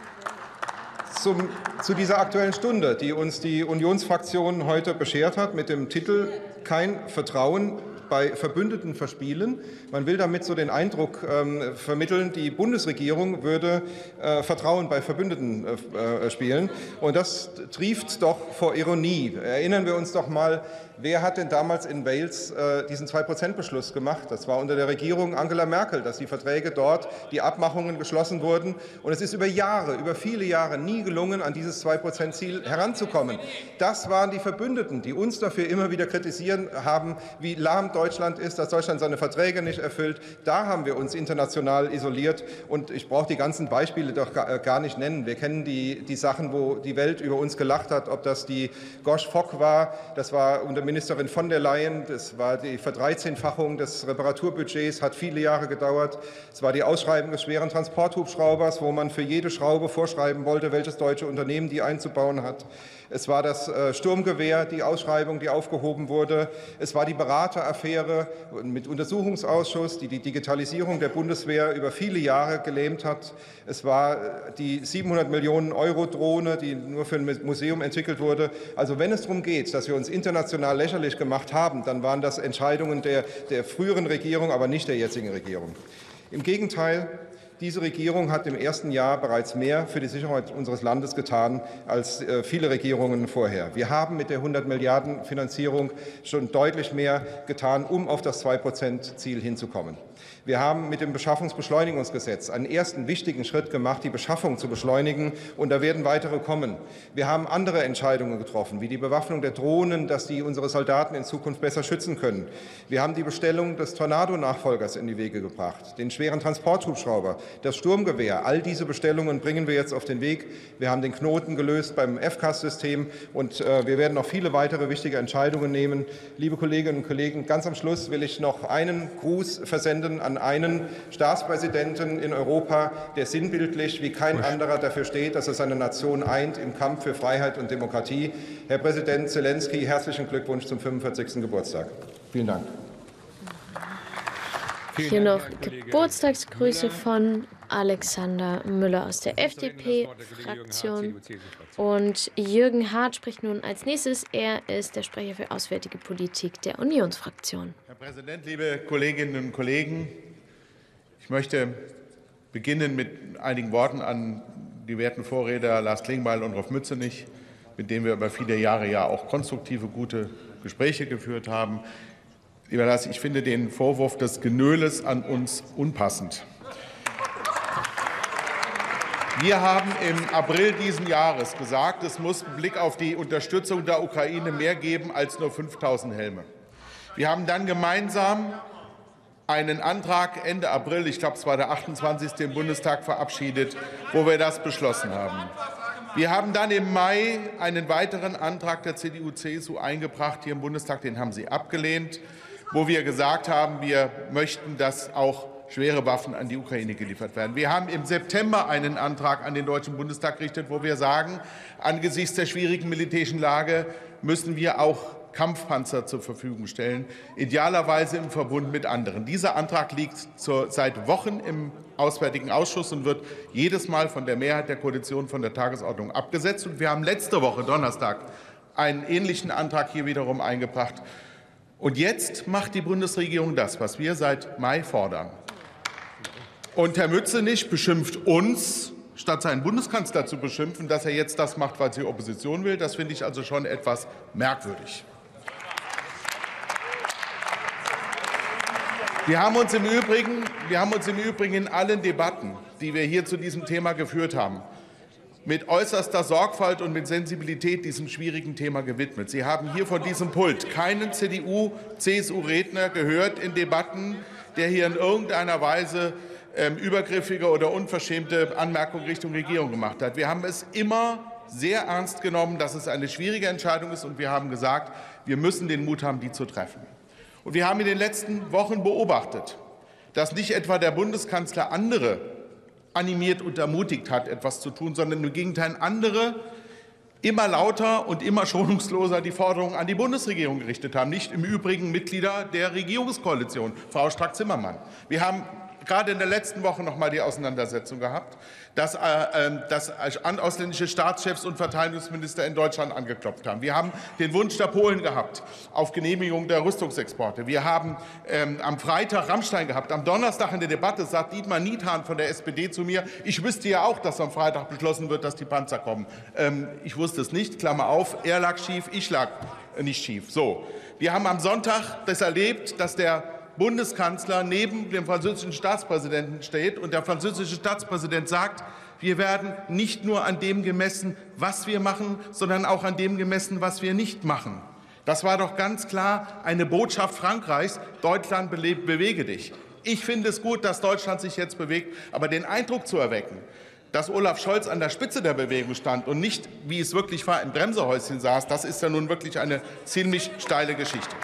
Zum, zu dieser Aktuellen Stunde, die uns die Unionsfraktion heute beschert hat, mit dem Titel „Kein Vertrauen bei Verbündeten verspielen". Man will damit so den Eindruck ähm, vermitteln, die Bundesregierung würde äh, Vertrauen bei Verbündeten äh, spielen. Und das trieft doch vor Ironie. Erinnern wir uns doch mal, wer hat denn damals in Wales äh, diesen zwei Prozent Beschluss gemacht? Das war unter der Regierung Angela Merkel, dass die Verträge dort, die Abmachungen geschlossen wurden. Und es ist über Jahre, über viele Jahre nie gelungen, an dieses zwei Prozent Ziel heranzukommen. Das waren die Verbündeten, die uns dafür immer wieder kritisieren haben, wie lahm Deutschland ist, dass Deutschland seine Verträge nicht erfüllt. Da haben wir uns international isoliert. Und ich brauche die ganzen Beispiele doch gar nicht nennen. Wir kennen die, die Sachen, wo die Welt über uns gelacht hat, ob das die Gosh-Fock war, das war unter Ministerin von der Leyen, das war die Verdreizehnfachung des Reparaturbudgets, hat viele Jahre gedauert. Es war die Ausschreibung des schweren Transporthubschraubers, wo man für jede Schraube vorschreiben wollte, welches deutsche Unternehmen die einzubauen hat. Es war das Sturmgewehr, die Ausschreibung, die aufgehoben wurde. Es war die Berateraffäre mit Untersuchungsausschuss, die die Digitalisierung der Bundeswehr über viele Jahre gelähmt hat. Es war die siebenhundert Millionen Euro Drohne, die nur für ein Museum entwickelt wurde. Also wenn es darum geht, dass wir uns international lächerlich gemacht haben, dann waren das Entscheidungen der, der früheren Regierung, aber nicht der jetzigen Regierung. Im Gegenteil, diese Regierung hat im ersten Jahr bereits mehr für die Sicherheit unseres Landes getan als viele Regierungen vorher. Wir haben mit der hundert Milliarden Finanzierung schon deutlich mehr getan, um auf das zwei Prozent Ziel hinzukommen. Wir haben mit dem Beschaffungsbeschleunigungsgesetz einen ersten wichtigen Schritt gemacht, die Beschaffung zu beschleunigen, und da werden weitere kommen. Wir haben andere Entscheidungen getroffen, wie die Bewaffnung der Drohnen, dass die unsere Soldaten in Zukunft besser schützen können. Wir haben die Bestellung des Tornado-Nachfolgers in die Wege gebracht, den schweren Transporthubschrauber, das Sturmgewehr. All diese Bestellungen bringen wir jetzt auf den Weg. Wir haben den Knoten gelöst beim F C A S-System, und äh, wir werden noch viele weitere wichtige Entscheidungen nehmen. Liebe Kolleginnen und Kollegen, ganz am Schluss will ich noch einen Gruß versenden wenden an einen Staatspräsidenten in Europa, der sinnbildlich wie kein anderer dafür steht, dass er seine Nation eint im Kampf für Freiheit und Demokratie. Herr Präsident Zelensky, herzlichen Glückwunsch zum fünfundvierzigsten Geburtstag. Vielen Dank. Hier noch Geburtstagsgrüße von Alexander Müller aus der F D P-Fraktion. Und Jürgen Hart spricht nun als nächstes. Er ist der Sprecher für Auswärtige Politik der Unionsfraktion. Herr Präsident, liebe Kolleginnen und Kollegen! Ich möchte beginnen mit einigen Worten an die werten Vorredner Lars Klingbeil und Rolf Mützenich, mit denen wir über viele Jahre ja auch konstruktive, gute Gespräche geführt haben. Lieber Lars, ich finde den Vorwurf des Genöles an uns unpassend. Wir haben im April dieses Jahres gesagt, es muss mit Blick auf die Unterstützung der Ukraine mehr geben als nur fünftausend Helme. Wir haben dann gemeinsam einen Antrag Ende April, ich glaube, es war der achtundzwanzigste im Bundestag verabschiedet, wo wir das beschlossen haben. Wir haben dann im Mai einen weiteren Antrag der C D U C S U eingebracht hier im Bundestag, den haben Sie abgelehnt, wo wir gesagt haben, wir möchten, dass auch schwere Waffen an die Ukraine geliefert werden. Wir haben im September einen Antrag an den Deutschen Bundestag gerichtet, wo wir sagen, angesichts der schwierigen militärischen Lage müssen wir auch Kampfpanzer zur Verfügung stellen, idealerweise im Verbund mit anderen. Dieser Antrag liegt zur, seit Wochen im Auswärtigen Ausschuss und wird jedes Mal von der Mehrheit der Koalition von der Tagesordnung abgesetzt. Und wir haben letzte Woche Donnerstag einen ähnlichen Antrag hier wiederum eingebracht. Und jetzt macht die Bundesregierung das, was wir seit Mai fordern. Und Herr Mützenich beschimpft uns, statt seinen Bundeskanzler zu beschimpfen, dass er jetzt das macht, was die Opposition will. Das finde ich also schon etwas merkwürdig. Wir haben uns im Übrigen, wir haben uns im Übrigen in allen Debatten, die wir hier zu diesem Thema geführt haben, mit äußerster Sorgfalt und mit Sensibilität diesem schwierigen Thema gewidmet. Sie haben hier von diesem Pult keinen C D U C S U-Redner gehört in Debatten, der hier in irgendeiner Weise ähm, übergriffige oder unverschämte Anmerkungen Richtung Regierung gemacht hat. Wir haben es immer sehr ernst genommen, dass es eine schwierige Entscheidung ist, und wir haben gesagt, wir müssen den Mut haben, die zu treffen. Und wir haben in den letzten Wochen beobachtet, dass nicht etwa der Bundeskanzler andere animiert und ermutigt hat, etwas zu tun, sondern im Gegenteil andere immer lauter und immer schonungsloser die Forderungen an die Bundesregierung gerichtet haben, nicht im Übrigen Mitglieder der Regierungskoalition, Frau Strack-Zimmermann. Wir haben gerade in der letzten Woche noch mal die Auseinandersetzung gehabt, dass, äh, dass ausländische Staatschefs und Verteidigungsminister in Deutschland angeklopft haben. Wir haben den Wunsch der Polen gehabt auf Genehmigung der Rüstungsexporte. Wir haben ähm, am Freitag Rammstein gehabt. Am Donnerstag in der Debatte sagt Dietmar Niethan von der S P D zu mir, ich wüsste ja auch, dass am Freitag beschlossen wird, dass die Panzer kommen. Ähm, ich wusste es nicht, Klammer auf, er lag schief, ich lag nicht schief. So. Wir haben am Sonntag das erlebt, dass der Bundeskanzler neben dem französischen Staatspräsidenten steht und der französische Staatspräsident sagt, wir werden nicht nur an dem gemessen, was wir machen, sondern auch an dem gemessen, was wir nicht machen. Das war doch ganz klar eine Botschaft Frankreichs, Deutschland bewege dich. Ich finde es gut, dass Deutschland sich jetzt bewegt, aber den Eindruck zu erwecken, dass Olaf Scholz an der Spitze der Bewegung stand und nicht, wie es wirklich war, im Bremsehäuschen saß, das ist ja nun wirklich eine ziemlich steile Geschichte.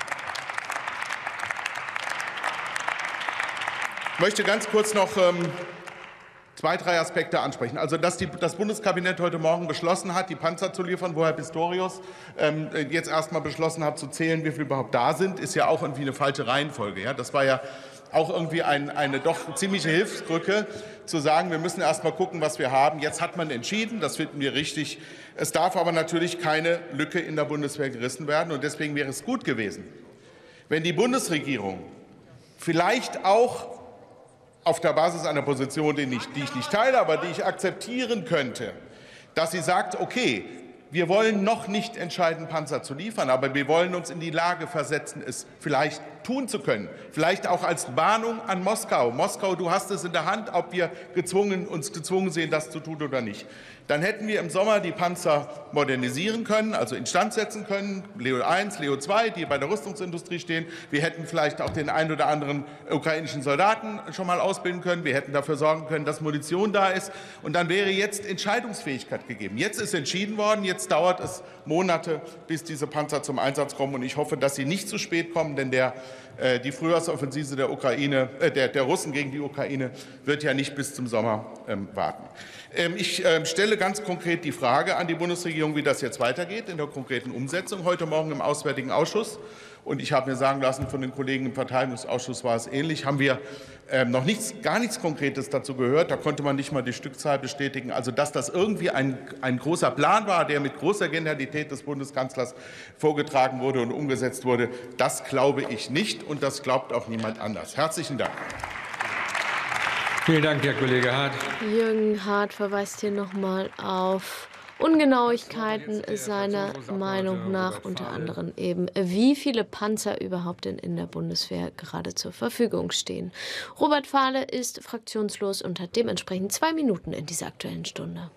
Ich möchte ganz kurz noch ähm, zwei, drei Aspekte ansprechen. Also, dass die, das Bundeskabinett heute Morgen beschlossen hat, die Panzer zu liefern, wo Herr Pistorius ähm, jetzt erst mal beschlossen hat, zu zählen, wie viele überhaupt da sind, ist ja auch irgendwie eine falsche Reihenfolge. Ja? Das war ja auch irgendwie ein, eine doch ziemliche Hilfsbrücke, zu sagen, wir müssen erst mal gucken, was wir haben. Jetzt hat man entschieden, das finden wir richtig. Es darf aber natürlich keine Lücke in der Bundeswehr gerissen werden. Und deswegen wäre es gut gewesen, wenn die Bundesregierung vielleicht auch auf der Basis einer Position, die ich, die ich nicht teile, aber die ich akzeptieren könnte, dass sie sagt, okay, wir wollen noch nicht entscheiden, Panzer zu liefern, aber wir wollen uns in die Lage versetzen, es vielleicht tun zu können. Vielleicht auch als Warnung an Moskau. Moskau, du hast es in der Hand, ob wir gezwungen, uns gezwungen sehen, das zu tun oder nicht. Dann hätten wir im Sommer die Panzer modernisieren können, also instand setzen können, Leo eins, Leo zwei, die bei der Rüstungsindustrie stehen. Wir hätten vielleicht auch den einen oder anderen ukrainischen Soldaten schon mal ausbilden können. Wir hätten dafür sorgen können, dass Munition da ist. Und dann wäre jetzt Entscheidungsfähigkeit gegeben. Jetzt ist entschieden worden. Jetzt dauert es Monate, bis diese Panzer zum Einsatz kommen. Und ich hoffe, dass sie nicht zu spät kommen, denn der äh, die Frühjahrsoffensive der, Ukraine, äh, der, der Russen gegen die Ukraine wird ja nicht bis zum Sommer ähm, warten. Ähm, ich äh, stelle ganz konkret die Frage an die Bundesregierung, wie das jetzt weitergeht in der konkreten Umsetzung. Heute Morgen im Auswärtigen Ausschuss, und ich habe mir sagen lassen, von den Kollegen im Verteidigungsausschuss war es ähnlich, haben wir ähm, noch nichts, gar nichts Konkretes dazu gehört. Da konnte man nicht mal die Stückzahl bestätigen. Also, dass das irgendwie ein, ein großer Plan war, der mit großer Genialität des Bundeskanzlers vorgetragen wurde und umgesetzt wurde, das glaube ich nicht, und das glaubt auch niemand anders. Herzlichen Dank. Vielen Dank, Herr Kollege Hart. Jürgen Hart verweist hier noch mal auf Ungenauigkeiten seiner Meinung nach, unter anderem eben, wie viele Panzer überhaupt denn in der Bundeswehr gerade zur Verfügung stehen. Robert Fahle ist fraktionslos und hat dementsprechend zwei Minuten in dieser Aktuellen Stunde.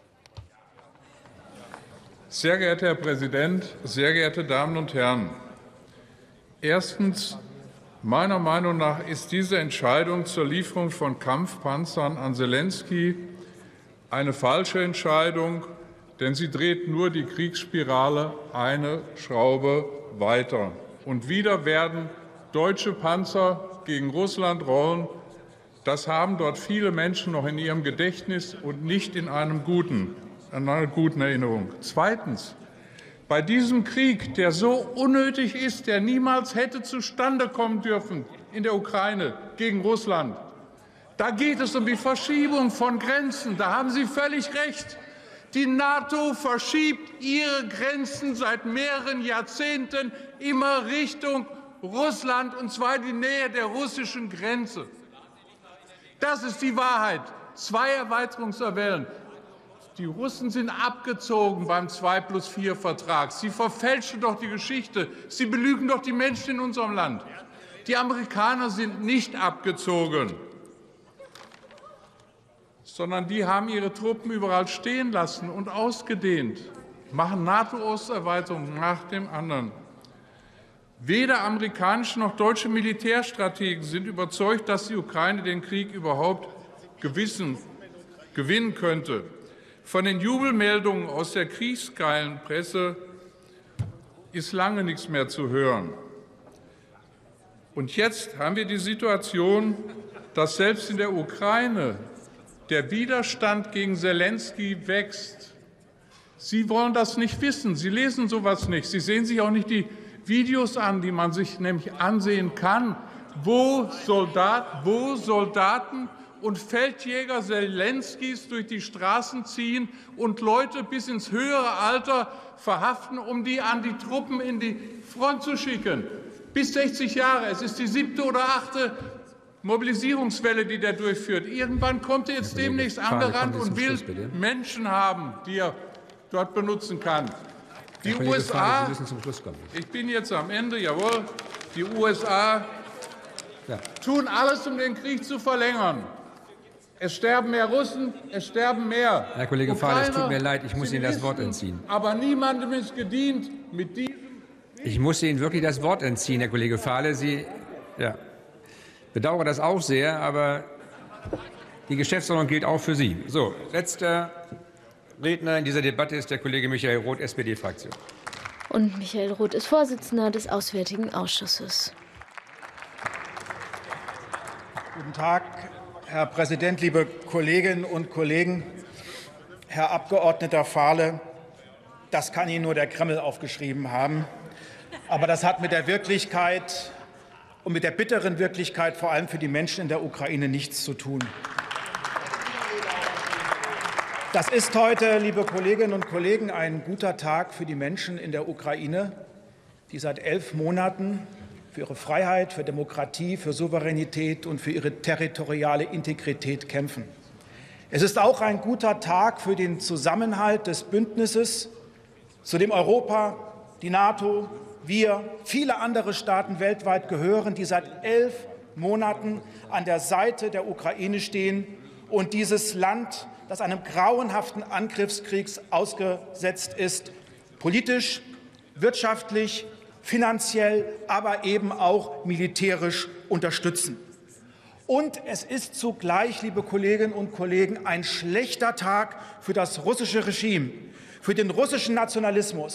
Sehr geehrter Herr Präsident, sehr geehrte Damen und Herren! Erstens, meiner Meinung nach ist diese Entscheidung zur Lieferung von Kampfpanzern an Zelensky eine falsche Entscheidung, denn sie dreht nur die Kriegsspirale eine Schraube weiter. Und wieder werden deutsche Panzer gegen Russland rollen. Das haben dort viele Menschen noch in ihrem Gedächtnis und nicht in, einem guten, in einer guten Erinnerung. Zweitens. Bei diesem Krieg, der so unnötig ist, der niemals hätte zustande kommen dürfen in der Ukraine gegen Russland, da geht es um die Verschiebung von Grenzen. Da haben Sie völlig recht. Die NATO verschiebt ihre Grenzen seit mehreren Jahrzehnten immer Richtung Russland, und zwar in die Nähe der russischen Grenze. Das ist die Wahrheit. Zwei Erweiterungstabellen. Die Russen sind abgezogen beim zwei plus vier Vertrag. Sie verfälschen doch die Geschichte. Sie belügen doch die Menschen in unserem Land. Die Amerikaner sind nicht abgezogen, sondern die haben ihre Truppen überall stehen lassen und ausgedehnt, machen NATO-Osterweiterung nach dem anderen. Weder amerikanische noch deutsche Militärstrategen sind überzeugt, dass die Ukraine den Krieg überhaupt gewissen, gewinnen könnte. Von den Jubelmeldungen aus der kriegsgeilen Presse ist lange nichts mehr zu hören. Und jetzt haben wir die Situation, dass selbst in der Ukraine der Widerstand gegen Zelensky wächst. Sie wollen das nicht wissen. Sie lesen sowas nicht. Sie sehen sich auch nicht die Videos an, die man sich nämlich ansehen kann, wo, Soldat, wo Soldaten und Feldjäger Zelenskys durch die Straßen ziehen und Leute bis ins höhere Alter verhaften, um die an die Truppen in die Front zu schicken. Bis sechzig Jahre. Es ist die siebte oder achte Mobilisierungswelle, die der durchführt. Irgendwann kommt er jetzt demnächst angerannt und will Menschen haben, die er dort benutzen kann. Die U S A, ich bin jetzt am Ende, jawohl, die U S A tun alles, um den Krieg zu verlängern. Es sterben mehr Russen, es sterben mehr. Herr Kollege Fahle, es tut mir leid, ich muss Ihnen das Wort entziehen. Aber niemandem ist gedient mit diesem. Ich muss Ihnen wirklich das Wort entziehen, Herr Kollege Fahle. Sie, ja, bedauere das auch sehr, aber die Geschäftsordnung gilt auch für Sie. So, letzter Redner in dieser Debatte ist der Kollege Michael Roth, S P D-Fraktion. Und Michael Roth ist Vorsitzender des Auswärtigen Ausschusses. Guten Tag, Herr Präsident, liebe Kolleginnen und Kollegen. Herr Abgeordneter Fahle, das kann Ihnen nur der Kreml aufgeschrieben haben. Aber das hat mit der Wirklichkeit und mit der bitteren Wirklichkeit vor allem für die Menschen in der Ukraine nichts zu tun. Das ist heute, liebe Kolleginnen und Kollegen, ein guter Tag für die Menschen in der Ukraine, die seit elf Monaten für ihre Freiheit, für Demokratie, für Souveränität und für ihre territoriale Integrität kämpfen. Es ist auch ein guter Tag für den Zusammenhalt des Bündnisses, zu dem Europa, die NATO, wir, viele andere Staaten weltweit gehören, die seit elf Monaten an der Seite der Ukraine stehen und dieses Land, das einem grauenhaften Angriffskrieg ausgesetzt ist, politisch, wirtschaftlich, finanziell, aber eben auch militärisch unterstützen. Und es ist zugleich, liebe Kolleginnen und Kollegen, ein schlechter Tag für das russische Regime, für den russischen Nationalismus,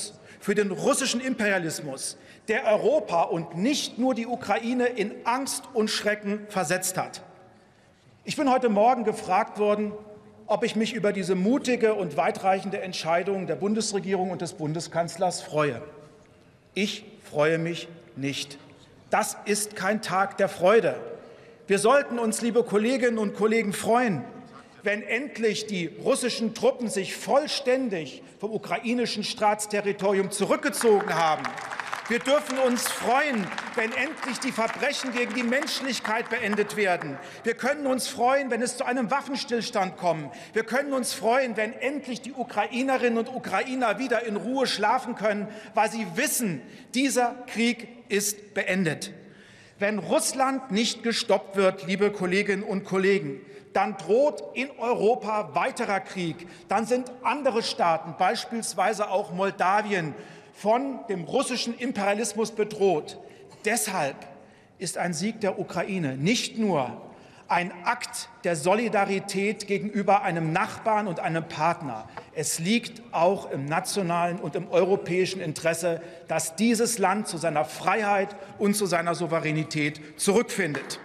für den russischen Imperialismus, der Europa und nicht nur die Ukraine in Angst und Schrecken versetzt hat. Ich bin heute Morgen gefragt worden, ob ich mich über diese mutige und weitreichende Entscheidung der Bundesregierung und des Bundeskanzlers freue. Ich freue mich nicht. Das ist kein Tag der Freude. Wir sollten uns, liebe Kolleginnen und Kollegen, freuen, wenn endlich die russischen Truppen sich vollständig vom ukrainischen Staatsterritorium zurückgezogen haben. Wir dürfen uns freuen, wenn endlich die Verbrechen gegen die Menschlichkeit beendet werden. Wir können uns freuen, wenn es zu einem Waffenstillstand kommt. Wir können uns freuen, wenn endlich die Ukrainerinnen und Ukrainer wieder in Ruhe schlafen können, weil sie wissen, dieser Krieg ist beendet. Wenn Russland nicht gestoppt wird, liebe Kolleginnen und Kollegen, dann droht in Europa weiterer Krieg. Dann sind andere Staaten, beispielsweise auch Moldawien, von dem russischen Imperialismus bedroht. Deshalb ist ein Sieg der Ukraine nicht nur ein Akt der Solidarität gegenüber einem Nachbarn und einem Partner. Es liegt auch im nationalen und im europäischen Interesse, dass dieses Land zu seiner Freiheit und zu seiner Souveränität zurückfindet.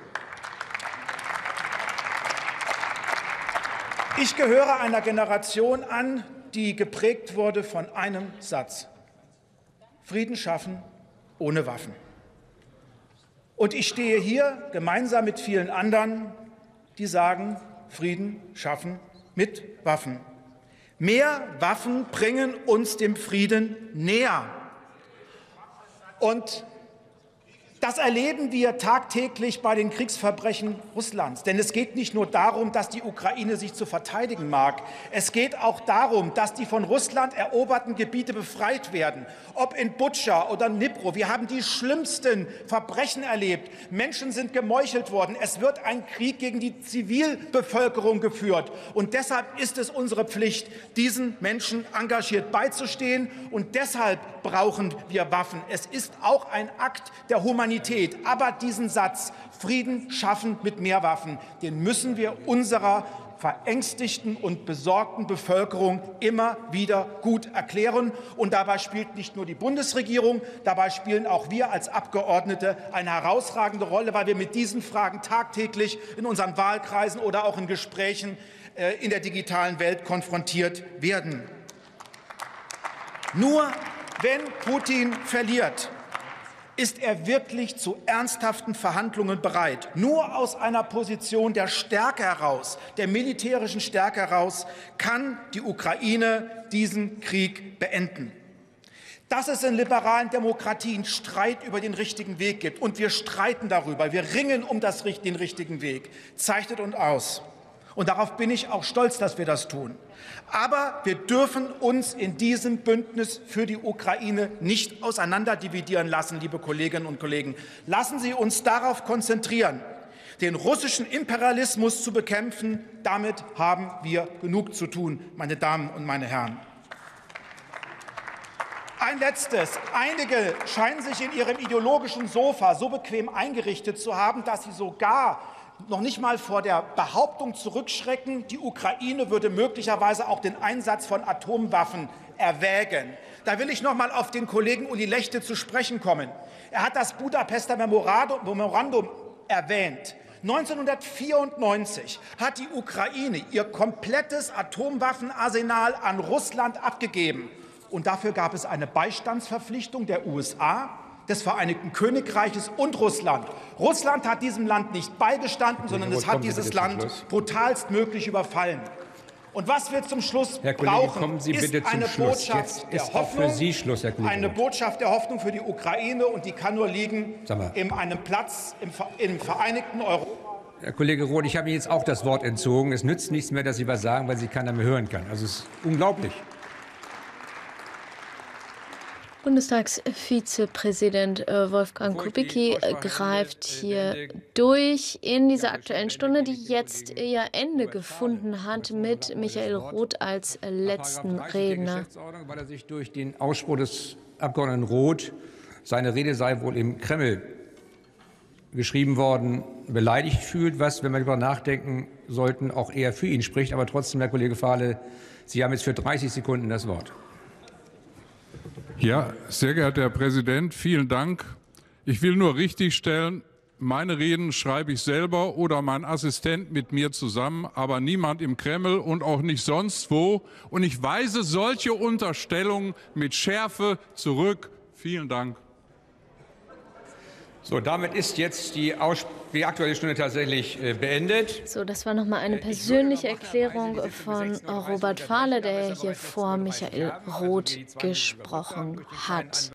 Ich gehöre einer Generation an, die geprägt wurde von einem Satz: Frieden schaffen ohne Waffen. Und ich stehe hier gemeinsam mit vielen anderen, die sagen, Frieden schaffen mit Waffen. Mehr Waffen bringen uns dem Frieden näher. Und das erleben wir tagtäglich bei den Kriegsverbrechen Russlands. Denn es geht nicht nur darum, dass die Ukraine sich zu verteidigen mag. Es geht auch darum, dass die von Russland eroberten Gebiete befreit werden. Ob in Butscha oder Dnipro. Wir haben die schlimmsten Verbrechen erlebt. Menschen sind gemeuchelt worden. Es wird ein Krieg gegen die Zivilbevölkerung geführt. Und deshalb ist es unsere Pflicht, diesen Menschen engagiert beizustehen. Und deshalb brauchen wir Waffen. Es ist auch ein Akt der Humanität. Aber diesen Satz, Frieden schaffen mit mehr Waffen, den müssen wir unserer verängstigten und besorgten Bevölkerung immer wieder gut erklären. Und dabei spielt nicht nur die Bundesregierung, dabei spielen auch wir als Abgeordnete eine herausragende Rolle, weil wir mit diesen Fragen tagtäglich in unseren Wahlkreisen oder auch in Gesprächen äh, in der digitalen Welt konfrontiert werden. Nur wenn Putin verliert, ist er wirklich zu ernsthaften Verhandlungen bereit. Nur aus einer Position der Stärke heraus, der militärischen Stärke heraus, kann die Ukraine diesen Krieg beenden. Dass es in liberalen Demokratien Streit über den richtigen Weg gibt, und wir streiten darüber, wir ringen um das, den richtigen Weg, zeichnet uns aus. Und darauf bin ich auch stolz, dass wir das tun. Aber wir dürfen uns in diesem Bündnis für die Ukraine nicht auseinanderdividieren lassen, liebe Kolleginnen und Kollegen. Lassen Sie uns darauf konzentrieren, den russischen Imperialismus zu bekämpfen. Damit haben wir genug zu tun, meine Damen und meine Herren. Ein letztes. Einige scheinen sich in ihrem ideologischen Sofa so bequem eingerichtet zu haben, dass sie sogar noch nicht mal vor der Behauptung zurückschrecken, die Ukraine würde möglicherweise auch den Einsatz von Atomwaffen erwägen. Da will ich noch mal auf den Kollegen Uli Lechte zu sprechen kommen. Er hat das Budapester Memorandum erwähnt. neunzehnhundertvierundneunzig hat die Ukraine ihr komplettes Atomwaffenarsenal an Russland abgegeben. Und dafür gab es eine Beistandsverpflichtung der U S A, des Vereinigten Königreiches und Russland. Russland hat diesem Land nicht beigestanden, sondern es hat dieses Land brutalstmöglich überfallen. Und was wir zum Schluss Herr Kollege, brauchen, kommen Sie bitte ist eine zum Schluss. Botschaft Jetzt der ist auch Hoffnung, für Sie Schluss, Herr Kollege. eine Botschaft der Hoffnung für die Ukraine, und die kann nur liegen in einem Platz im, im Vereinigten Europa. Herr Kollege Roth, ich habe Ihnen jetzt auch das Wort entzogen. Es nützt nichts mehr, dass Sie was sagen, weil Sie keiner mehr hören kann. Also es ist unglaublich. Bundestagsvizepräsident Wolfgang Kubicki greift hier durch in dieser Aktuellen Stunde, die jetzt ihr Ende gefunden hat mit Michael Roth als letzten Redner. Weil er sich durch den Ausspruch des Abgeordneten Roth, seine Rede sei wohl im Kreml geschrieben worden, beleidigt fühlt, was, wenn wir darüber nachdenken sollten, auch eher für ihn spricht. Aber trotzdem, Herr Kollege Fahle, Sie haben jetzt für dreißig Sekunden das Wort. Ja, sehr geehrter Herr Präsident, vielen Dank. Ich will nur richtigstellen, meine Reden schreibe ich selber oder mein Assistent mit mir zusammen, aber niemand im Kreml und auch nicht sonst wo. Und ich weise solche Unterstellungen mit Schärfe zurück. Vielen Dank. So, damit ist jetzt die, Aus die Aktuelle Stunde tatsächlich äh, beendet. So, das war nochmal eine persönliche Erklärung von Robert Fahle, der hier vor Michael Roth gesprochen hat.